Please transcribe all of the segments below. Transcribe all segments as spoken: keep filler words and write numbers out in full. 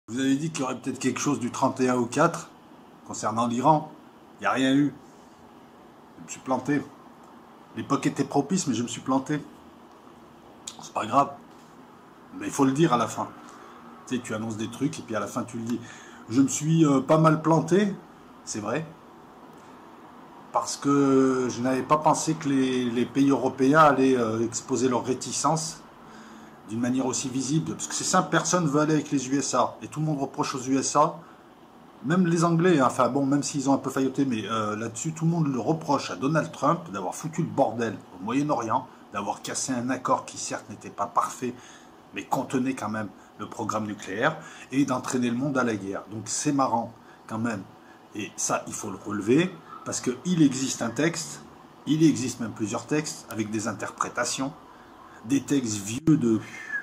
Vous avez dit qu'il y aurait peut-être quelque chose du trente et un au quatre concernant l'Iran. Il n'y a rien eu. Je me suis planté. L'époque était propice, mais je me suis planté. C'est pas grave. Mais il faut le dire à la fin. Tu sais, tu annonces des trucs et puis à la fin tu le dis. Je me suis euh, pas mal planté, c'est vrai, parce que je n'avais pas pensé que les, les pays européens allaient euh, exposer leur réticence d'une manière aussi visible. Parce que c'est simple, personne ne veut aller avec les U S A. Et tout le monde reproche aux U S A, même les Anglais, hein, enfin bon, même s'ils ont un peu failloté, mais euh, là-dessus, tout le monde le reproche à Donald Trump d'avoir foutu le bordel au Moyen-Orient, d'avoir cassé un accord qui certes n'était pas parfait, mais contenait quand même le programme nucléaire, et d'entraîner le monde à la guerre. Donc c'est marrant quand même. Et ça, il faut le relever, parce qu'il existe un texte, il existe même plusieurs textes, avec des interprétations, des textes vieux de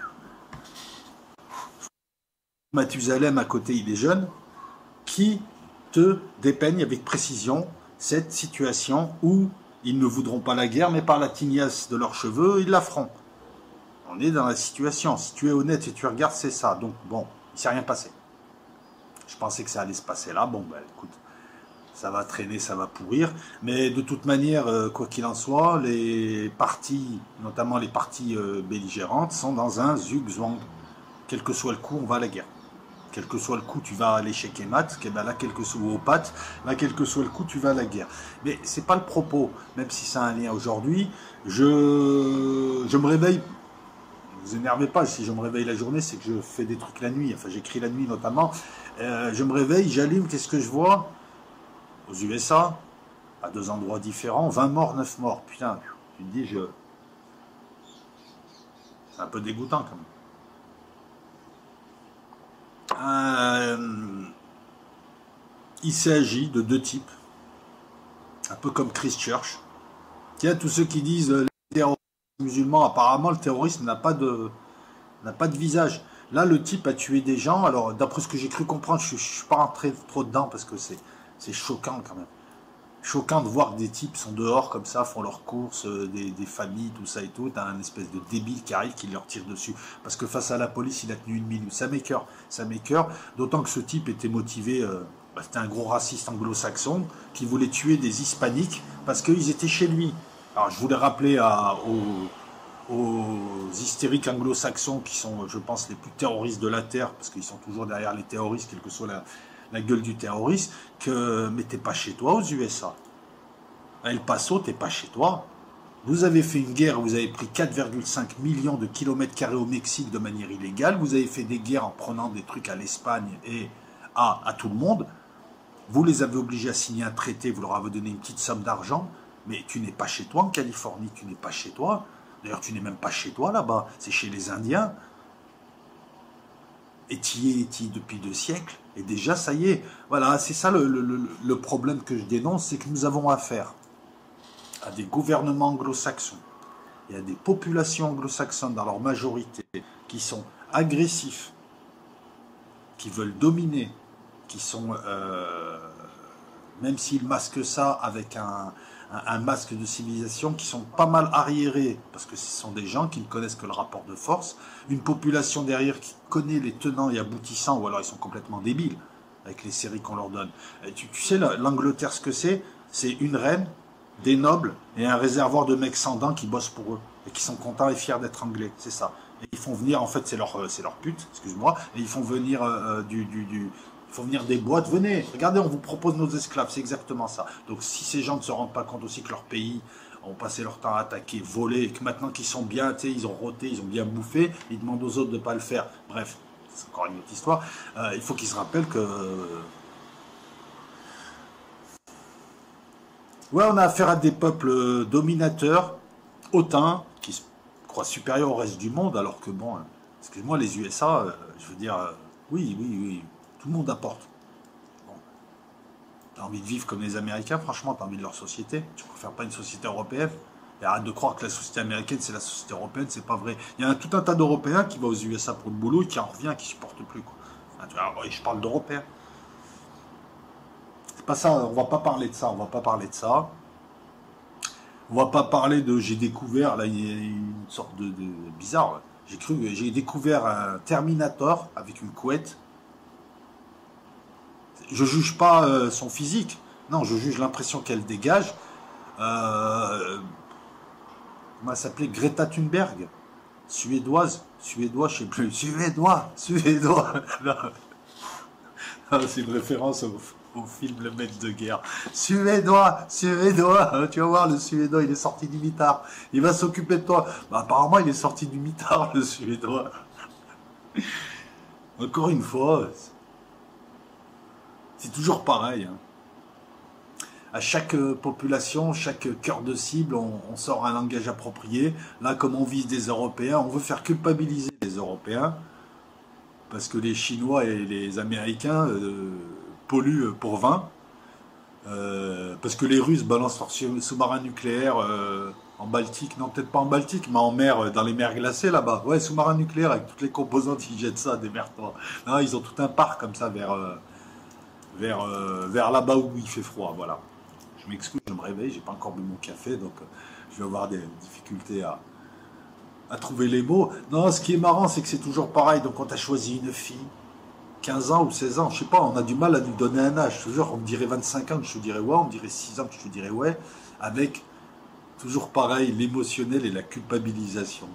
Mathusalem à côté, il est jeune, qui te dépeignent avec précision cette situation où ils ne voudront pas la guerre, mais par la tignasse de leurs cheveux, ils la feront. On est dans la situation. Si tu es honnête et tu regardes, c'est ça. Donc bon, il ne s'est rien passé. Je pensais que ça allait se passer là. Bon, ben écoute, ça va traîner, ça va pourrir. Mais de toute manière, quoi qu'il en soit, les parties, notamment les parties belligérantes, sont dans un zugzwang. Quel que soit le coup, on va à la guerre. Quel que soit le coup, tu vas à l'échec et mat, ben là, quel que soit aux pattes, là, quel que soit le coup, tu vas à la guerre. Mais c'est pas le propos, même si ça a un lien aujourd'hui. Je, je me réveille, ne vous énervez pas, si je me réveille la journée, c'est que je fais des trucs la nuit, enfin j'écris la nuit notamment. Euh, je me réveille, j'allume, qu'est-ce que je vois? Aux U S A, à deux endroits différents, vingt morts, neuf morts. Putain, tu te dis, je... c'est un peu dégoûtant quand même. Euh, il s'agit de deux types, un peu comme Christchurch. Tiens, tous ceux qui disent euh, les terroristes musulmans, apparemment le terrorisme n'a pas de n'a pas de visage. Là, le type a tué des gens. Alors, d'après ce que j'ai cru comprendre, je ne suis pas rentré trop dedans parce que c'est c'est choquant quand même. Choquant de voir que des types sont dehors comme ça, font leurs courses, euh, des, des familles, tout ça et tout. T'as un espèce de débile qui arrive, qui leur tire dessus. Parce que face à la police, il a tenu une minute. Ça m'écœure, ça m'écœure. D'autant que ce type était motivé, euh, bah, c'était un gros raciste anglo-saxon qui voulait tuer des hispaniques parce qu'ils étaient chez lui. Alors je voulais rappeler à, aux, aux hystériques anglo-saxons qui sont, je pense, les plus terroristes de la Terre, parce qu'ils sont toujours derrière les terroristes, quelle que soit la, la gueule du terroriste, que mais t'es pas chez toi aux U S A. El Paso, t'es pas chez toi. Vous avez fait une guerre, vous avez pris quatre virgule cinq millions de kilomètres carrés au Mexique de manière illégale, vous avez fait des guerres en prenant des trucs à l'Espagne et à, à tout le monde. Vous les avez obligés à signer un traité, vous leur avez donné une petite somme d'argent, mais tu n'es pas chez toi en Californie, tu n'es pas chez toi. D'ailleurs, tu n'es même pas chez toi là-bas, c'est chez les Indiens. Et tu y es, tu y es depuis deux siècles, et déjà, ça y est. Voilà, c'est ça le, le, le problème que je dénonce, c'est que nous avons affaire à des gouvernements anglo-saxons et à des populations anglo-saxonnes dans leur majorité qui sont agressifs, qui veulent dominer, qui sont, euh, même s'ils masquent ça avec un, un, un masque de civilisation, qui sont pas mal arriérés, parce que ce sont des gens qui ne connaissent que le rapport de force, une population derrière qui connaît les tenants et aboutissants, ou alors ils sont complètement débiles, avec les séries qu'on leur donne. Et tu, tu sais, l'Angleterre, ce que c'est, c'est une reine, des nobles et un réservoir de mecs sans dents qui bossent pour eux, et qui sont contents et fiers d'être anglais, c'est ça. Et ils font venir, en fait, c'est leur, c'est leur pute, excuse-moi, et ils font venir euh, du, du, du, il faut venir des boîtes, venez, regardez, on vous propose nos esclaves, c'est exactement ça. Donc si ces gens ne se rendent pas compte aussi que leur pays ont passé leur temps à attaquer, voler, et que maintenant qu'ils sont bien, tu sais, ils ont roté, ils ont bien bouffé, ils demandent aux autres de ne pas le faire. Bref, c'est encore une autre histoire. Euh, il faut qu'ils se rappellent que... Ouais, on a affaire à des peuples dominateurs, hautains, qui se croient supérieurs au reste du monde, alors que bon, excuse-moi, les U S A, euh, je veux dire, euh, oui, oui, oui, tout le monde apporte. Bon. T'as envie de vivre comme les Américains, franchement, t'as envie de leur société. Tu préfères pas une société européenne? Et arrête de croire que la société américaine, c'est la société européenne, c'est pas vrai. Il y a un, tout un tas d'Européens qui vont aux U S A pour le boulot et qui en revient, qui supportent plus, quoi. Alors, je parle d'Européens. C'est pas ça, on va pas parler de ça, on va pas parler de ça. On va pas parler de j'ai découvert, là, il y a une sorte de, de bizarre. J'ai cru, j'ai découvert un Terminator avec une couette. Je juge pas euh, son physique. Non, je juge l'impression qu'elle dégage. Euh, comment elle s'appelait? Greta Thunberg. Suédoise. Suédois, je sais plus. Suédois. Suédois. Non, non, c'est une référence au, au film Le Maître de guerre. Suédois. Suédois. Tu vas voir, le Suédois, il est sorti du mitard. Il va s'occuper de toi. Bah, apparemment, il est sorti du mitard, le Suédois. Encore une fois, c'est toujours pareil. Hein. À chaque euh, population, chaque cœur de cible, on, on sort un langage approprié. Là, comme on vise des Européens, on veut faire culpabiliser les Européens parce que les Chinois et les Américains euh, polluent pour vingt. Euh, parce que les Russes balancent leurs sous- sous-marins nucléaires euh, en Baltique, non peut-être pas en Baltique, mais en mer, euh, dans les mers glacées là-bas. Ouais, sous-marins nucléaires avec toutes les composantes, ils jettent ça, démerde-toi. Non, ils ont tout un parc comme ça vers, euh, vers, euh, vers là-bas où il fait froid, voilà. Je m'excuse, je me réveille, j'ai pas encore bu mon café, donc euh, je vais avoir des difficultés à, à trouver les mots. Non, ce qui est marrant, c'est que c'est toujours pareil. Donc, quand tu as choisi une fille, quinze ans ou seize ans, je sais pas, on a du mal à lui donner un âge. Toujours, on me dirait vingt-cinq ans que je te dirais ouais, on me dirait six ans que je te dirais ouais, avec toujours pareil, l'émotionnel et la culpabilisation.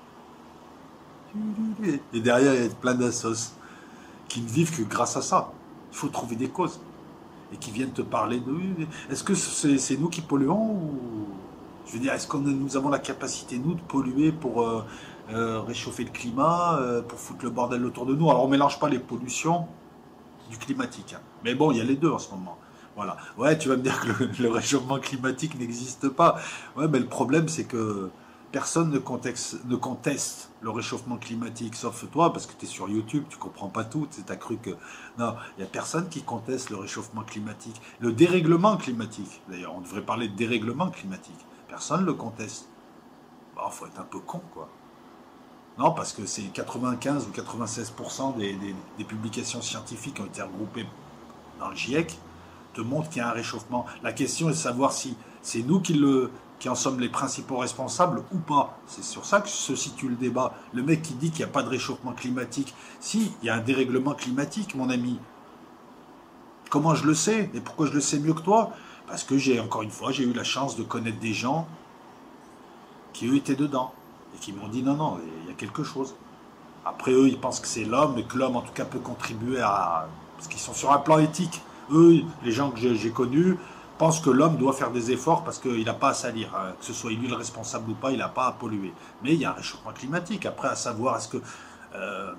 Et derrière, il y a plein d'assos qui ne vivent que grâce à ça. Il faut trouver des causes. Et qui viennent te parler de... Est-ce que c'est c'est nous qui polluons ou... Je veux dire, est-ce que nous avons la capacité, nous, de polluer pour euh, euh, réchauffer le climat, euh, pour foutre le bordel autour de nous? Alors, on ne mélange pas les pollutions du climatique. Hein. Mais bon, il y a les deux en ce moment. Voilà. Ouais, tu vas me dire que le, le réchauffement climatique n'existe pas. Ouais, mais le problème, c'est que personne ne conteste, ne conteste le réchauffement climatique, sauf toi, parce que tu es sur YouTube, tu comprends pas tout, tu as cru que... Non, il n'y a personne qui conteste le réchauffement climatique. Le dérèglement climatique, d'ailleurs, on devrait parler de dérèglement climatique. Personne ne le conteste. Bon, faut être un peu con, quoi. Non, parce que c'est quatre-vingt-quinze ou quatre-vingt-seize pour cent des, des, des publications scientifiques qui ont été regroupées dans le GIEC te montrent qu'il y a un réchauffement. La question est de savoir si c'est nous qui, le, qui en sommes les principaux responsables ou pas. C'est sur ça que se situe le débat. Le mec qui dit qu'il n'y a pas de réchauffement climatique. Si, il y a un dérèglement climatique, mon ami. Comment je le sais? Et pourquoi je le sais mieux que toi? Parce que j'ai, encore une fois, j'ai eu la chance de connaître des gens qui, eux, étaient dedans. Et qui m'ont dit, non, non, il y a quelque chose. Après, eux, ils pensent que c'est l'homme, et que l'homme, en tout cas, peut contribuer à... Parce qu'ils sont sur un plan éthique. Eux, les gens que j'ai connus, pensent que l'homme doit faire des efforts parce qu'il n'a pas à salir. Hein. Que ce soit lui le responsable ou pas, il n'a pas à polluer. Mais il y a un réchauffement climatique. Après, à savoir, est-ce que... Euh,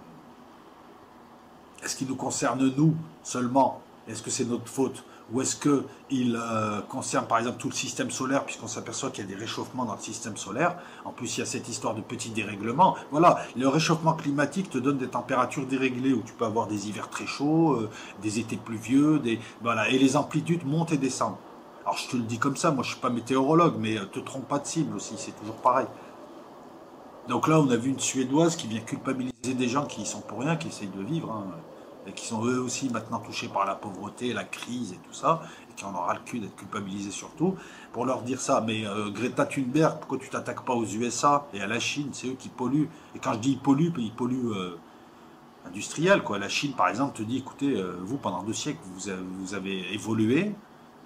est-ce qu'il nous concerne, nous, seulement? Est-ce que c'est notre faute? Ou est-ce qu'il euh, concerne par exemple tout le système solaire, puisqu'on s'aperçoit qu'il y a des réchauffements dans le système solaire. En plus, il y a cette histoire de petits dérèglements. Voilà, le réchauffement climatique te donne des températures déréglées, où tu peux avoir des hivers très chauds, euh, des étés pluvieux, des, voilà, et les amplitudes montent et descendent. Alors je te le dis comme ça, moi je ne suis pas météorologue, mais euh, te trompe pas de cible aussi, c'est toujours pareil. Donc là, on a vu une Suédoise qui vient culpabiliser des gens qui y sont pour rien, qui essayent de vivre, hein, et qui sont eux aussi maintenant touchés par la pauvreté, la crise et tout ça, et qui en aura le cul d'être culpabilisés surtout, pour leur dire ça. Mais euh, Greta Thunberg, pourquoi tu t'attaques pas aux U S A et à la Chine? C'est eux qui polluent. Et quand je dis ils polluent, ils polluent euh, industriels, quoi. La Chine, par exemple, te dit, écoutez, euh, vous, pendant deux siècles, vous avez, vous avez évolué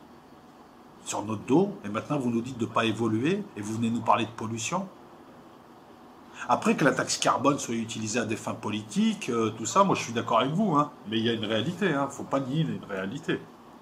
sur notre dos, et maintenant vous nous dites de ne pas évoluer, et vous venez nous parler de pollution. Après que la taxe carbone soit utilisée à des fins politiques, euh, tout ça, moi je suis d'accord avec vous, hein. Mais il y a une réalité, il hein. ne faut pas nier une réalité.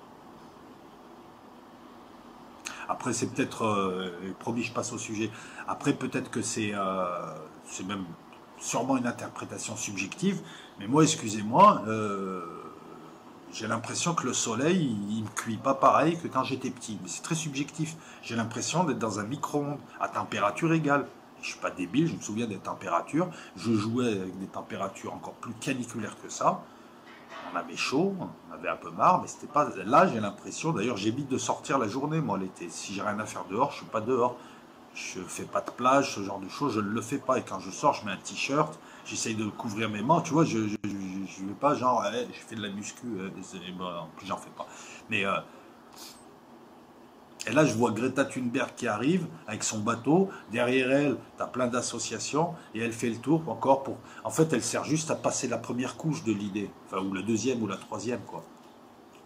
Après c'est peut-être, euh, promis je passe au sujet, après peut-être que c'est euh, c'est même sûrement une interprétation subjective, mais moi excusez-moi, euh, j'ai l'impression que le soleil, il, il me cuit pas pareil que quand j'étais petit, mais c'est très subjectif. J'ai l'impression d'être dans un micro-ondes à température égale. Je suis pas débile, je me souviens des températures. Je jouais avec des températures encore plus caniculaires que ça. On avait chaud, on avait un peu marre, mais c'était pas. Là, j'ai l'impression. D'ailleurs, j'évite de sortir la journée, moi, l'été. Si j'ai rien à faire dehors, je suis pas dehors. Je fais pas de plage, ce genre de choses, je ne le fais pas. Et quand je sors, je mets un t-shirt, j'essaye de couvrir mes mains. Tu vois, je je, je, je vais pas genre, hey, je fais de la muscu. Eh, ben, en plus, j'en fais pas. Mais euh, et là, je vois Greta Thunberg qui arrive avec son bateau. Derrière elle, tu as plein d'associations. Et elle fait le tour encore pour... En fait, elle sert juste à passer la première couche de l'idée. Enfin, ou la deuxième ou la troisième, quoi.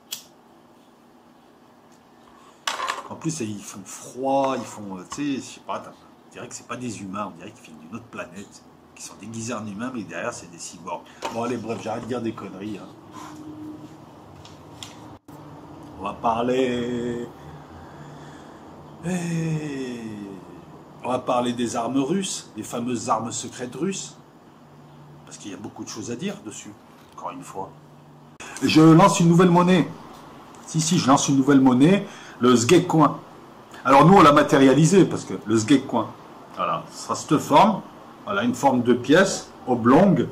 plus, ils font froid, ils font, tu sais, je sais pas, on dirait que c'est pas des humains, on dirait qu'ils viennent d'une autre planète, qui sont déguisés en humains, mais derrière, c'est des cyborgs. Bon, allez, bref, j'arrête de dire des conneries. Hein. On va parler... Et... On va parler des armes russes, des fameuses armes secrètes russes, parce qu'il y a beaucoup de choses à dire dessus, encore une fois. Je lance une nouvelle monnaie. Si, si, je lance une nouvelle monnaie, le Sgecoin. Alors nous, on l'a matérialisé, parce que le Sgecoin, voilà, ce sera cette forme, voilà, une forme de pièce, oblongue.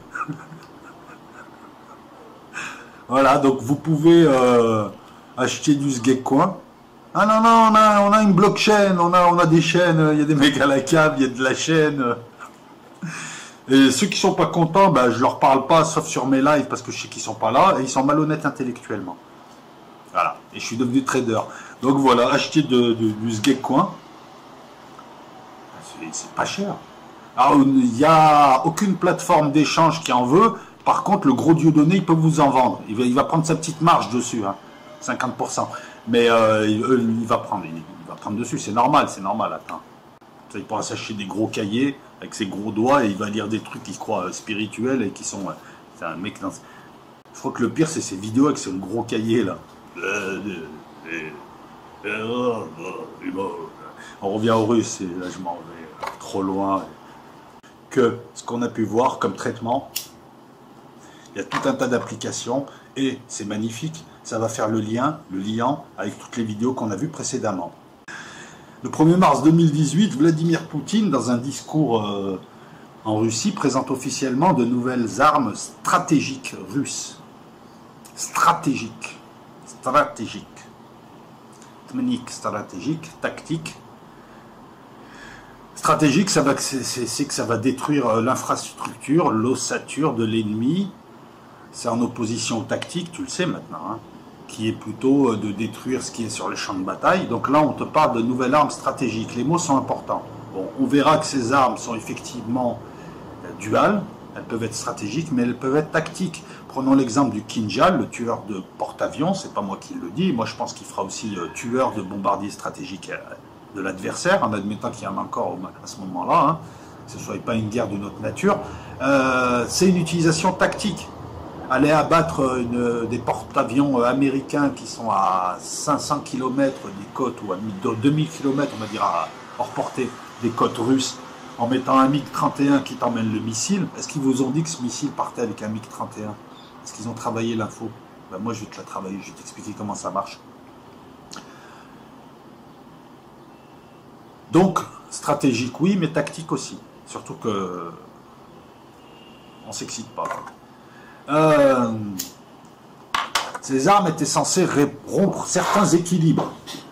Voilà, donc vous pouvez euh, acheter du Sgecoin. Ah non, non, on a, on a une blockchain, on a, on a des chaînes, il y a des mecs à la cave, il y a de la chaîne. Et ceux qui sont pas contents, ben, je leur parle pas, sauf sur mes lives, parce que je sais qu'ils sont pas là, et ils sont malhonnêtes intellectuellement. Voilà, et je suis devenu trader. Donc voilà, acheter de, de, du Sgecoin, c'est pas cher. Alors, il n'y a aucune plateforme d'échange qui en veut. Par contre, le gros Dieudonné, il peut vous en vendre. Il va, il va prendre sa petite marge dessus, hein, cinquante pour cent. Mais euh, il, il va prendre, il, il va prendre dessus, c'est normal, c'est normal, attends. Il pourra s'acheter des gros cahiers avec ses gros doigts et il va lire des trucs qu'il croit spirituels et qui sont... C'est un mec dans... Je crois que le pire, c'est ces vidéos avec ce gros cahier, là. On revient aux Russes, et là, je m'en vais trop loin. Que ce qu'on a pu voir comme traitement, il y a tout un tas d'applications et c'est magnifique. Ça va faire le lien, le lien avec toutes les vidéos qu'on a vues précédemment. Le premier mars deux mille dix-huit, Vladimir Poutine, dans un discours euh, en Russie, présente officiellement de nouvelles armes stratégiques russes. Stratégiques. Stratégiques. Technique, stratégique, tactique. Stratégique, ça va, c'est que ça va détruire l'infrastructure, l'ossature de l'ennemi. C'est en opposition au tactique, tu le sais maintenant, hein, qui est plutôt de détruire ce qui est sur le champ de bataille. Donc là, on te parle de nouvelles armes stratégiques. Les mots sont importants. Bon, on verra que ces armes sont effectivement duales. Elles peuvent être stratégiques, mais elles peuvent être tactiques. Prenons l'exemple du Kinjal, le tueur de porte-avions. C'est pas moi qui le dis. Moi, je pense qu'il fera aussi le tueur de bombardiers stratégiques de l'adversaire, en admettant qu'il y en a encore à ce moment-là, hein, que ce ne soit pas une guerre d'une autre nature. Euh, c'est une utilisation tactique. Aller abattre une, des porte-avions américains qui sont à cinq cents kilomètres des côtes, ou à deux mille kilomètres, on va dire, à hors portée des côtes russes, en mettant un MiG trente et un qui t'emmène le missile. Est-ce qu'ils vous ont dit que ce missile partait avec un MiG trente et un? Est-ce qu'ils ont travaillé l'info? Ben moi, je vais te la travailler, je vais t'expliquer comment ça marche. Donc, stratégique, oui, mais tactique aussi. Surtout que on s'excite pas. Euh, ces armes étaient censées rompre certains équilibres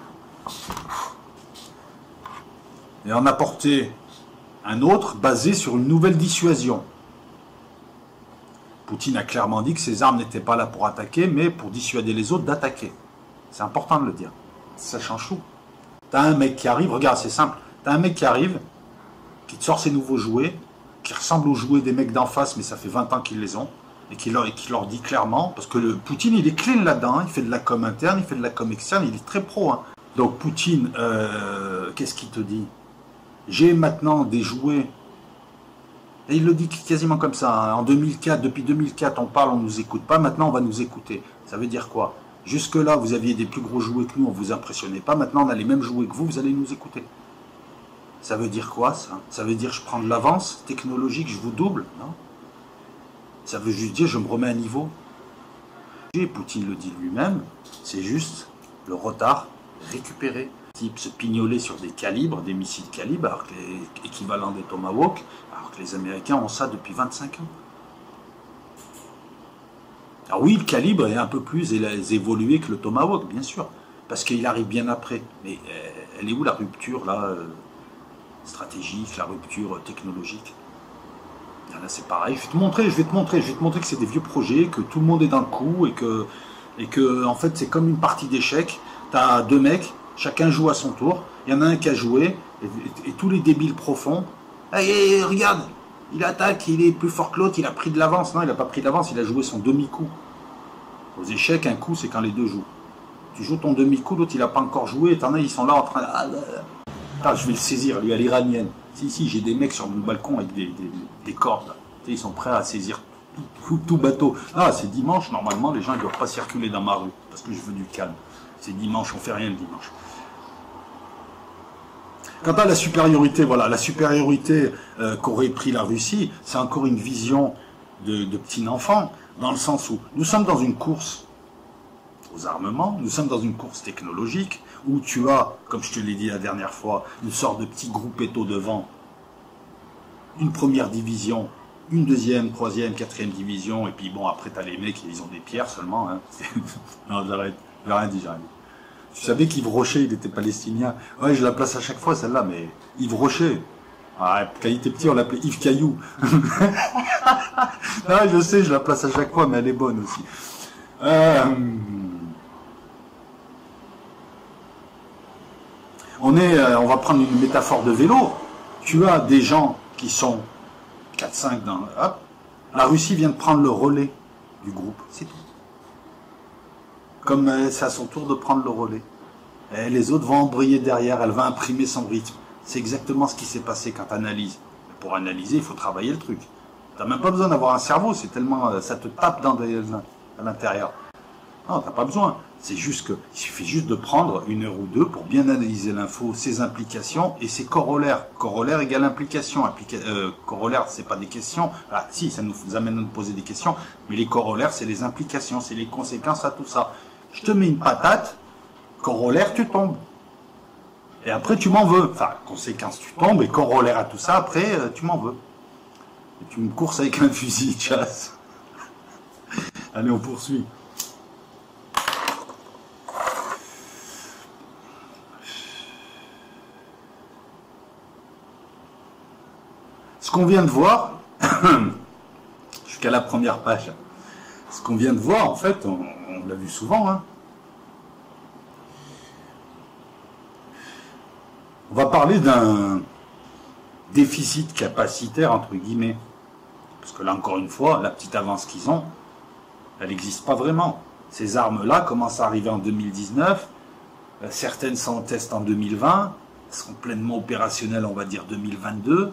et en apporter un autre basé sur une nouvelle dissuasion. Poutine a clairement dit que ces armes n'étaient pas là pour attaquer, mais pour dissuader les autres d'attaquer. C'est important de le dire. Ça change tout. T'as un mec qui arrive, regarde, c'est simple. T'as un mec qui arrive, qui te sort ses nouveaux jouets, qui ressemble aux jouets des mecs d'en face, mais ça fait vingt ans qu'ils les ont. Et qui, leur, et qui leur dit clairement, parce que le Poutine, il est clean là-dedans, hein, il fait de la com interne, il fait de la com externe, il est très pro. Hein. Donc Poutine, euh, qu'est-ce qu'il te dit? J'ai maintenant des jouets, et il le dit quasiment comme ça, hein. En deux mille quatre, depuis deux mille quatre, on parle, on ne nous écoute pas, maintenant on va nous écouter. Ça veut dire quoi? Jusque-là, vous aviez des plus gros jouets que nous, on ne vous impressionnait pas, maintenant on a les mêmes jouets que vous, vous allez nous écouter. Ça veut dire quoi, ça? Ça veut dire je prends de l'avance technologique, je vous double, non? Ça veut juste dire je me remets à niveau. Et Poutine le dit lui-même, c'est juste le retard récupéré. Type se pignoler sur des calibres, des missiles calibres, alors que les équivalents des Tomahawk, alors que les Américains ont ça depuis vingt-cinq ans. Alors oui, le calibre est un peu plus évolué que le Tomahawk, bien sûr, parce qu'il arrive bien après. Mais elle est où la rupture là, stratégique, la rupture technologique? Là, c'est pareil, je vais te montrer, je vais te montrer, je vais te montrer que c'est des vieux projets, que tout le monde est dans le coup et que, et que en fait, c'est comme une partie d'échecs. Tu as deux mecs, chacun joue à son tour, il y en a un qui a joué, et, et, et tous les débiles profonds, hey, regarde, il attaque, il est plus fort que l'autre, il a pris de l'avance. Non, il n'a pas pris de l'avance, il a joué son demi-coup. Aux échecs, un coup, c'est quand les deux jouent. Tu joues ton demi-coup, l'autre il n'a pas encore joué, t'en as, ils sont là en train de... Ah, ah, je vais le saisir, lui, à l'iranienne. Si, si, j'ai des mecs sur mon balcon avec des, des, des cordes. Tu sais, ils sont prêts à saisir tout, tout, tout bateau. Ah, c'est dimanche, normalement, les gens ne doivent pas circuler dans ma rue, parce que je veux du calme. C'est dimanche, on fait rien le dimanche. Quant à la supériorité, voilà, la supériorité euh, qu'aurait pris la Russie, c'est encore une vision de, de petit enfant, dans le sens où nous sommes dans une course aux armements, nous sommes dans une course technologique, où tu as, comme je te l'ai dit la dernière fois, une sorte de petit groupetto devant, une première division, une deuxième, troisième, quatrième division, et puis bon, après tu as les mecs, ils ont des pierres seulement, hein. Non, j'arrête, j'ai rien dit, j'ai rien dit. Tu savais qu'Yves Rocher, il était palestinien. Ouais, je la place à chaque fois, celle-là, mais Yves Rocher. Ah, quand il était petit, on l'appelait Yves Caillou. Non, je sais, je la place à chaque fois, mais elle est bonne aussi. Euh... On, est, euh, on va prendre une métaphore de vélo. Tu as des gens qui sont quatre cinq dans... Hop. La Russie vient de prendre le relais du groupe, c'est tout. Comme euh, c'est à son tour de prendre le relais. Et les autres vont embrayer derrière, elle va imprimer son rythme. C'est exactement ce qui s'est passé quand tu analyses. Pour analyser, il faut travailler le truc. Tu n'as même pas besoin d'avoir un cerveau, c'est tellement... Euh, ça te tape dans des, à l'intérieur. Non, tu n'as pas besoin. C'est juste que, il suffit juste de prendre une heure ou deux pour bien analyser l'info, ses implications et ses corollaires. Corollaire égale implication. Applica euh, corollaire, c'est pas des questions. Ah, si, ça nous amène à nous poser des questions, mais les corollaires, c'est les implications, c'est les conséquences à tout ça. Je te mets une patate, corollaire, tu tombes. Et après, tu m'en veux. Enfin, conséquence, tu tombes, et corollaire à tout ça, après, euh, tu m'en veux. Et tu me courses avec un fusil de chasse. Allez, on poursuit. Ce qu'on vient de voir, jusqu'à la première page, ce qu'on vient de voir, en fait, on, on l'a vu souvent, hein. On va parler d'un déficit capacitaire, entre guillemets. Parce que là, encore une fois, la petite avance qu'ils ont, elle n'existe pas vraiment. Ces armes-là commencent à arriver en deux mille dix-neuf, certaines sont en test en deux mille vingt, elles seront pleinement opérationnelles, on va dire, deux mille vingt-deux.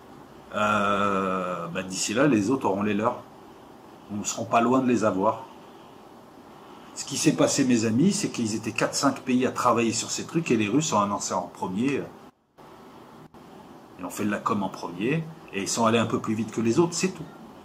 Euh, bah, d'ici là, les autres auront les leurs. Nous ne serons pas loin de les avoir. Ce qui s'est passé, mes amis, c'est qu'ils étaient quatre cinq pays à travailler sur ces trucs et les Russes ont annoncé en premier. Ils ont fait de la com en premier et ils sont allés un peu plus vite que les autres, c'est tout.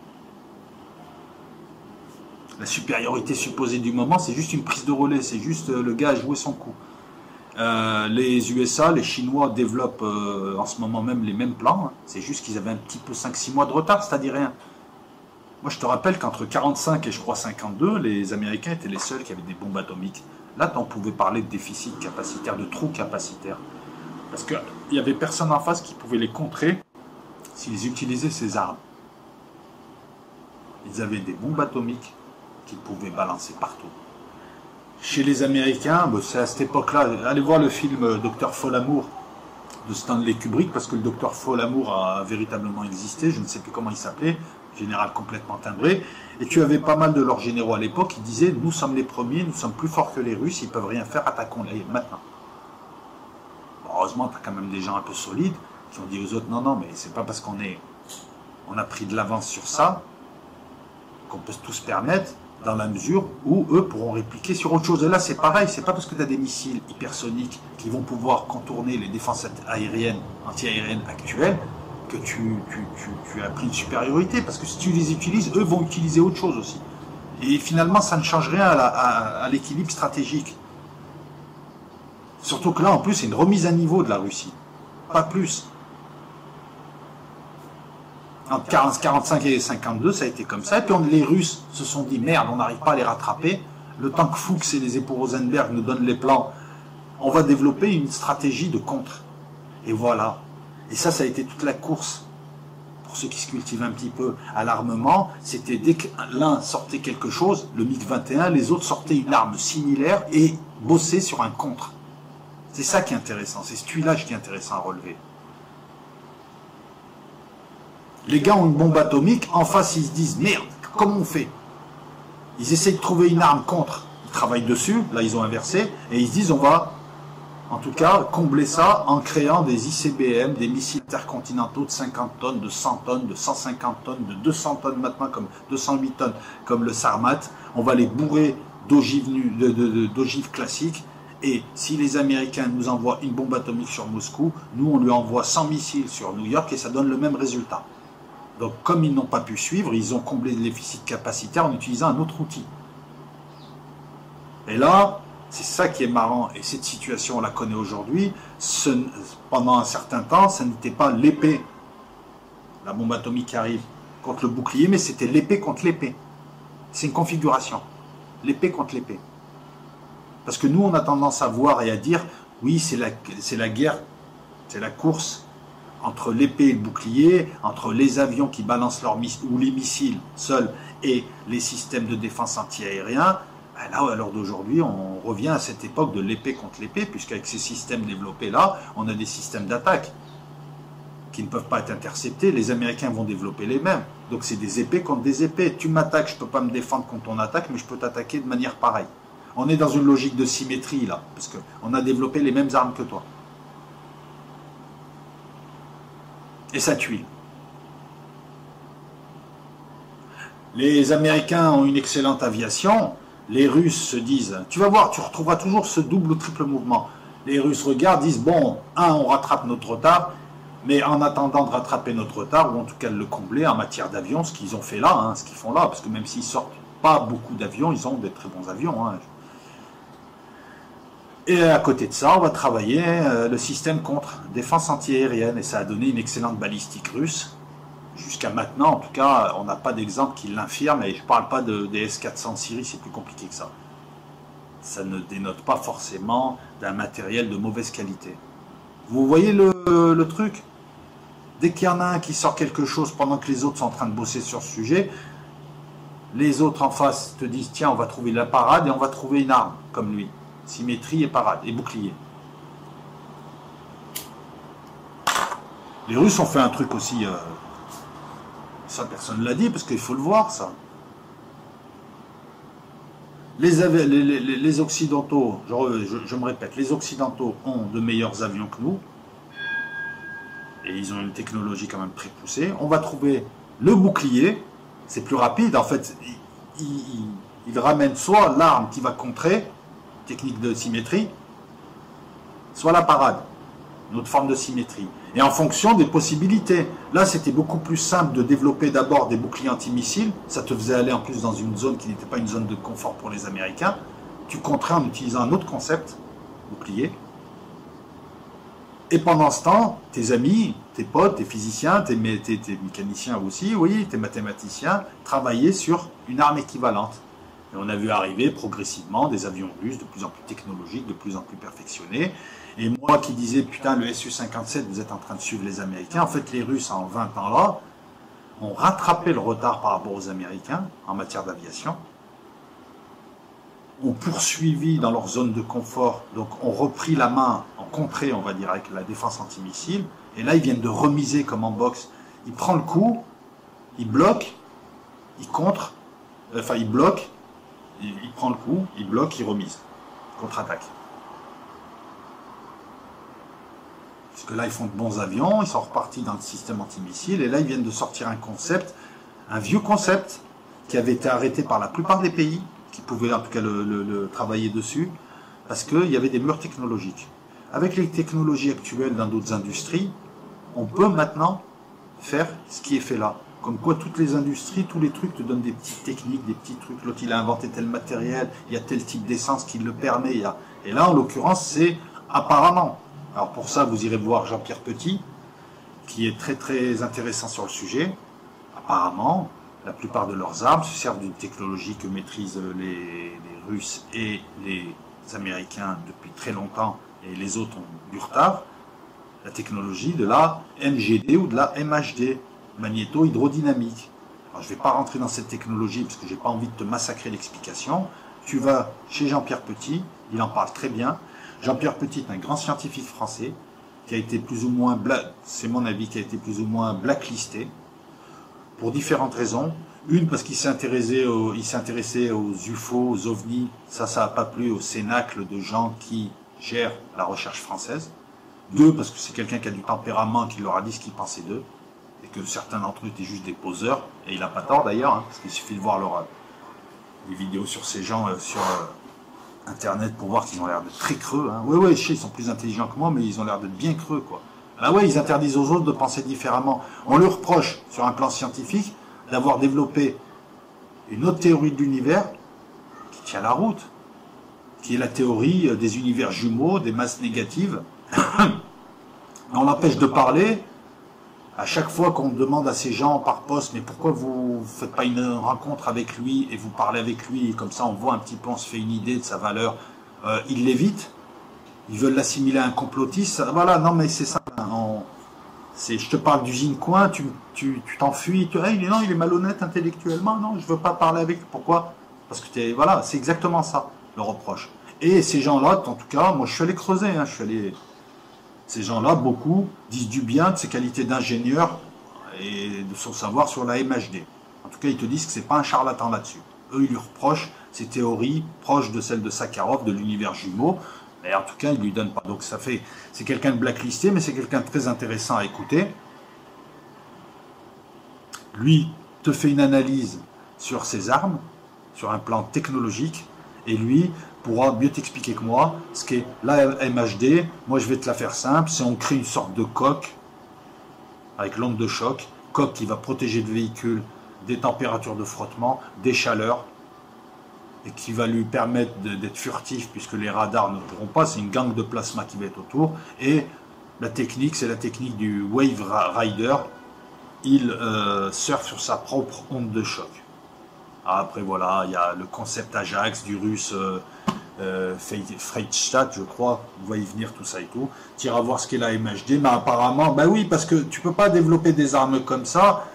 La supériorité supposée du moment, c'est juste une prise de relais, c'est juste euh, le gars a joué son coup. Euh, les U S A, les Chinois développent euh, en ce moment même les mêmes plans, hein. C'est juste qu'ils avaient un petit peu cinq six mois de retard, c'est-à-dire rien. Moi, je te rappelle qu'entre quarante-cinq et je crois cinquante-deux, les Américains étaient les seuls qui avaient des bombes atomiques. Là, on pouvait parler de déficit capacitaire, de trou capacitaire. Parce qu'il n'y avait personne en face qui pouvait les contrer s'ils utilisaient ces armes. Ils avaient des bombes atomiques qu'ils pouvaient balancer partout. Chez les Américains, c'est à cette époque-là, allez voir le film Docteur Folamour de Stanley Kubrick, parce que le Docteur Folamour a véritablement existé, je ne sais plus comment il s'appelait, général complètement timbré, et tu avais pas mal de leurs généraux à l'époque qui disaient « Nous sommes les premiers, nous sommes plus forts que les Russes, ils peuvent rien faire, attaquons-les maintenant ». Bon, heureusement, tu as quand même des gens un peu solides qui ont dit aux autres « Non, non, mais c'est pas parce qu'on est, on a pris de l'avance sur ça qu'on peut tout se permettre, dans la mesure où eux pourront répliquer sur autre chose. » Et là, c'est pareil, c'est pas parce que tu as des missiles hypersoniques qui vont pouvoir contourner les défenses aériennes, anti-aériennes actuelles, que tu, tu, tu, tu as pris une supériorité, parce que si tu les utilises, eux vont utiliser autre chose aussi. Et finalement, ça ne change rien à, à, à l'équilibre stratégique. Surtout que là, en plus, c'est une remise à niveau de la Russie. Pas plus. Entre quarante, quarante-cinq et cinquante-deux, ça a été comme ça. Et puis on, les Russes se sont dit, merde, on n'arrive pas à les rattraper. Le temps que Fuchs et les époux Rosenberg nous donnent les plans, on va développer une stratégie de contre. Et voilà. Et ça, ça a été toute la course. Pour ceux qui se cultivent un petit peu à l'armement, c'était dès que l'un sortait quelque chose, le MiG vingt et un, les autres sortaient une arme similaire et bossaient sur un contre. C'est ça qui est intéressant. C'est ce tuilage qui est intéressant à relever. Les gars ont une bombe atomique, en face ils se disent, merde, comment on fait? Ils essayent de trouver une arme contre. travaillent dessus, là ils ont inversé, et ils se disent on va en tout cas combler ça en créant des I C B M, des missiles intercontinentaux de cinquante tonnes, de cent tonnes, de cent cinquante tonnes, de deux cents tonnes maintenant, comme deux cent huit tonnes, comme le Sarmat. On va les bourrer d'ogives de, de, de, d'ogives classiques, et si les Américains nous envoient une bombe atomique sur Moscou, nous on lui envoie cent missiles sur New York, et ça donne le même résultat. Donc comme ils n'ont pas pu suivre, ils ont comblé le déficit capacitaire en utilisant un autre outil. Et là, c'est ça qui est marrant, et cette situation, on la connaît aujourd'hui. Pendant un certain temps, ça n'était pas l'épée, la bombe atomique qui arrive, contre le bouclier, mais c'était l'épée contre l'épée. C'est une configuration, l'épée contre l'épée. Parce que nous, on a tendance à voir et à dire, oui, c'est la, c'est la guerre, c'est la course entre l'épée et le bouclier, entre les avions qui balancent leurs missiles, ou les missiles seuls, et les systèmes de défense antiaériens. Ben là, à l'heure d'aujourd'hui, on revient à cette époque de l'épée contre l'épée, puisqu'avec ces systèmes développés-là, on a des systèmes d'attaque qui ne peuvent pas être interceptés. Les Américains vont développer les mêmes. Donc c'est des épées contre des épées. Tu m'attaques, je ne peux pas me défendre contre ton attaque, mais je peux t'attaquer de manière pareille. On est dans une logique de symétrie, là, parce qu'on a développé les mêmes armes que toi. Et ça tuile. Les Américains ont une excellente aviation. Les Russes se disent, tu vas voir, tu retrouveras toujours ce double ou triple mouvement. Les Russes regardent, disent, bon, un, on rattrape notre retard, mais en attendant de rattraper notre retard, ou en tout cas de le combler en matière d'avions, ce qu'ils ont fait là, hein, ce qu'ils font là, parce que même s'ils sortent pas beaucoup d'avions, ils ont des très bons avions. Hein. Et à côté de ça, on va travailler euh, le système contre défense antiaérienne, et ça a donné une excellente balistique russe. Jusqu'à maintenant, en tout cas, on n'a pas d'exemple qui l'infirme, et je ne parle pas de, des S quatre cents de Syrie, c'est plus compliqué que ça. Ça ne dénote pas forcément d'un matériel de mauvaise qualité. Vous voyez le, le truc? Dès qu'il y en a un qui sort quelque chose pendant que les autres sont en train de bosser sur ce sujet, les autres en face te disent, tiens, on va trouver la parade et on va trouver une arme, comme lui. Symétrie et parade, et bouclier. Les Russes ont fait un truc aussi... Euh, ça, personne ne l'a dit, parce qu'il faut le voir, ça. Les, les, les, les Occidentaux, je, je, je me répète, les Occidentaux ont de meilleurs avions que nous, et ils ont une technologie quand même très poussée. On va trouver le bouclier, c'est plus rapide, en fait, il, il, il ramène soit l'arme qui va contrer, technique de symétrie, soit la parade, une autre forme de symétrie. Et en fonction des possibilités. Là, c'était beaucoup plus simple de développer d'abord des boucliers antimissiles. Ça te faisait aller en plus dans une zone qui n'était pas une zone de confort pour les Américains. Tu contrains en utilisant un autre concept, bouclier. Et pendant ce temps, tes amis, tes potes, tes physiciens, tes, tes, tes mécaniciens aussi, oui, tes mathématiciens, travaillaient sur une arme équivalente. Et on a vu arriver progressivement des avions russes de plus en plus technologiques, de plus en plus perfectionnés. Et moi qui disais, putain, le S U cinquante-sept, vous êtes en train de suivre les Américains. En fait, les Russes, en vingt ans là, ont rattrapé le retard par rapport aux Américains en matière d'aviation. Ont poursuivi dans leur zone de confort, donc ont repris la main en contrée, on va dire, avec la défense antimissile. Et là, ils viennent de remiser comme en boxe. Il prend le coup, il bloque, il contre, enfin, il bloque, il, il prend le coup, il bloque, il remise. Contre-attaque. Parce que là, ils font de bons avions, ils sont repartis dans le système antimissile, et là, ils viennent de sortir un concept, un vieux concept, qui avait été arrêté par la plupart des pays, qui pouvaient en tout cas le, le, le travailler dessus, parce qu'il y avait des murs technologiques. Avec les technologies actuelles dans d'autres industries, on peut maintenant faire ce qui est fait là. Comme quoi, toutes les industries, tous les trucs te donnent des petites techniques, des petits trucs. L'autre, il a inventé tel matériel, il y a tel type d'essence qui le permet. Il y a... Et là, en l'occurrence, c'est apparemment... Alors pour ça, vous irez voir Jean-Pierre Petit, qui est très très intéressant sur le sujet. Apparemment, la plupart de leurs armes se servent d'une technologie que maîtrisent les, les Russes et les Américains depuis très longtemps, et les autres ont du retard. La technologie de la M G D ou de la M H D, magnéto-hydrodynamique. Alors je ne vais pas rentrer dans cette technologie parce que je n'ai pas envie de te massacrer l'explication. Tu vas chez Jean-Pierre Petit, il en parle très bien. Jean-Pierre Petit est un grand scientifique français qui a été plus ou moins, c'est mon avis, qui a été plus ou moins blacklisté pour différentes raisons. Une, parce qu'il s'est intéressé, au, il s'est intéressé aux U F O, aux ovnis. Ça, ça n'a pas plu au cénacle de gens qui gèrent la recherche française. Deux, parce que c'est quelqu'un qui a du tempérament, qui leur a dit ce qu'il pensait d'eux. Et que certains d'entre eux étaient juste des poseurs. Et il n'a pas tort d'ailleurs, hein, parce qu'il suffit de voir leur, des vidéos sur ces gens euh, sur euh, Internet pour voir qu'ils ont l'air de très creux. Hein. Oui, oui, je sais, ils sont plus intelligents que moi, mais ils ont l'air d'être bien creux, quoi. Ah ouais, ils interdisent aux autres de penser différemment. On leur reproche, sur un plan scientifique, d'avoir développé une autre théorie de l'univers qui tient la route, qui est la théorie des univers jumeaux, des masses négatives. On l'empêche de parler. À chaque fois qu'on demande à ces gens par poste, mais pourquoi vous ne faites pas une rencontre avec lui et vous parlez avec lui, et comme ça on voit un petit peu, on se fait une idée de sa valeur, euh, ils l'évitent, ils veulent l'assimiler à un complotiste. Voilà, non mais c'est ça. On, c'est, je te parle d'usine coin, tu tu, tu t'enfuis, tu, hey, non, il est malhonnête intellectuellement, non, je veux pas parler avec lui. Pourquoi? Parce que t'es, voilà, c'est exactement ça, le reproche. Et ces gens-là, en tout cas, moi je suis allé creuser, hein, je suis allé... Ces gens-là, beaucoup, disent du bien de ses qualités d'ingénieur et de son savoir sur la M H D. En tout cas, ils te disent que c'est pas un charlatan là-dessus. Eux, ils lui reprochent ses théories proches de celles de Sakharov, de l'univers jumeau, mais en tout cas, ils lui donnent pas. Donc ça fait, c'est quelqu'un de blacklisté, mais c'est quelqu'un de très intéressant à écouter. Lui te fait une analyse sur ses armes, sur un plan technologique, et lui pourra mieux t'expliquer que moi ce qu'est la M H D. Moi, je vais te la faire simple. C'est on crée une sorte de coque avec l'onde de choc, coque qui va protéger le véhicule des températures de frottement, des chaleurs, et qui va lui permettre d'être furtif puisque les radars ne pourront pas. C'est une gangue de plasma qui va être autour. Et la technique, c'est la technique du Wave Rider. Il euh, surfe sur sa propre onde de choc. Après, voilà, il y a le concept Ajax du russe euh, euh, Freistadt, je crois. On va y venir, tout ça et tout. Tu iras voir ce qu'est la M H D, mais apparemment, bah oui, parce que tu peux pas développer des armes comme ça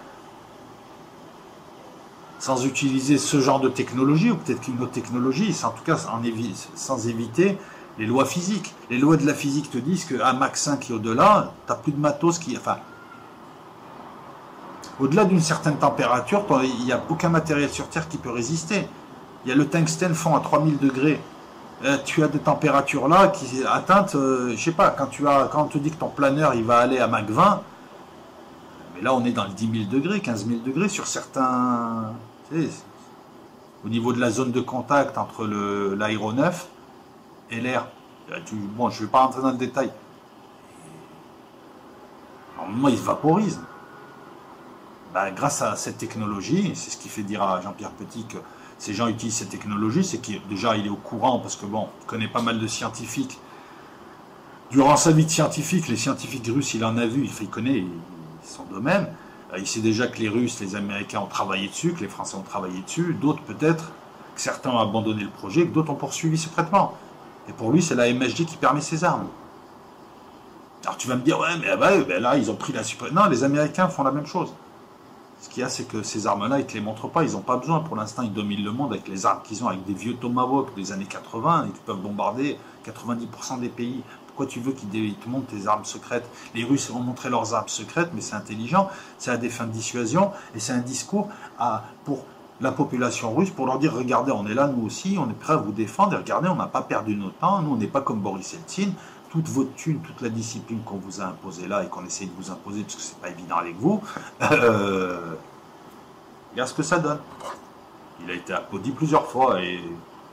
sans utiliser ce genre de technologie, ou peut-être qu'une autre technologie, en tout cas en évi sans éviter les lois physiques. Les lois de la physique te disent qu'à Mach cinq et au-delà, tu n'as plus de matos qui... Enfin, au-delà d'une certaine température, il n'y a aucun matériel sur Terre qui peut résister. Il y a le tungstène fond à trois mille degrés. Euh, tu as des températures là qui atteintes, euh, je sais pas, quand, tu as, quand on te dit que ton planeur il va aller à Mach vingt, mais là on est dans le dix mille degrés, quinze mille degrés sur certains... Tu sais, au niveau de la zone de contact entre l'aéronef et l'air. Bon, je ne vais pas rentrer dans le détail. Normalement, il se vaporise. Ben, grâce à cette technologie, c'est ce qui fait dire à Jean-Pierre Petit que ces gens utilisent cette technologie, c'est qu'il déjà il est au courant, parce que bon, il connaît pas mal de scientifiques. Durant sa vie de scientifique, les scientifiques russes, il en a vu, il connaît son domaine. Il sait déjà que les Russes, les Américains ont travaillé dessus, que les Français ont travaillé dessus, d'autres peut-être, que certains ont abandonné le projet, que d'autres ont poursuivi secrètement. Et pour lui, c'est la M H D qui permet ces armes. Alors tu vas me dire, ouais, mais bah, bah, là, ils ont pris la super... Non, les Américains font la même chose. Ce qu'il y a, c'est que ces armes-là, ils ne te les montrent pas, ils n'ont pas besoin. Pour l'instant, ils dominent le monde avec les armes qu'ils ont, avec des vieux Tomahawk des années quatre-vingts, et ils peuvent bombarder quatre-vingt-dix pour cent des pays. Pourquoi tu veux qu'ils te montrent tes armes secrètes? Les Russes vont montrer leurs armes secrètes, mais c'est intelligent, c'est à des fins de dissuasion, et c'est un discours à, pour la population russe, pour leur dire, regardez, on est là, nous aussi, on est prêts à vous défendre, et regardez, on n'a pas perdu notre temps, nous, on n'est pas comme Boris Eltsine, toute votre thune, toute la discipline qu'on vous a imposée là, et qu'on essaye de vous imposer, parce que c'est pas évident avec vous, euh, regarde ce que ça donne. Il a été applaudi plusieurs fois, et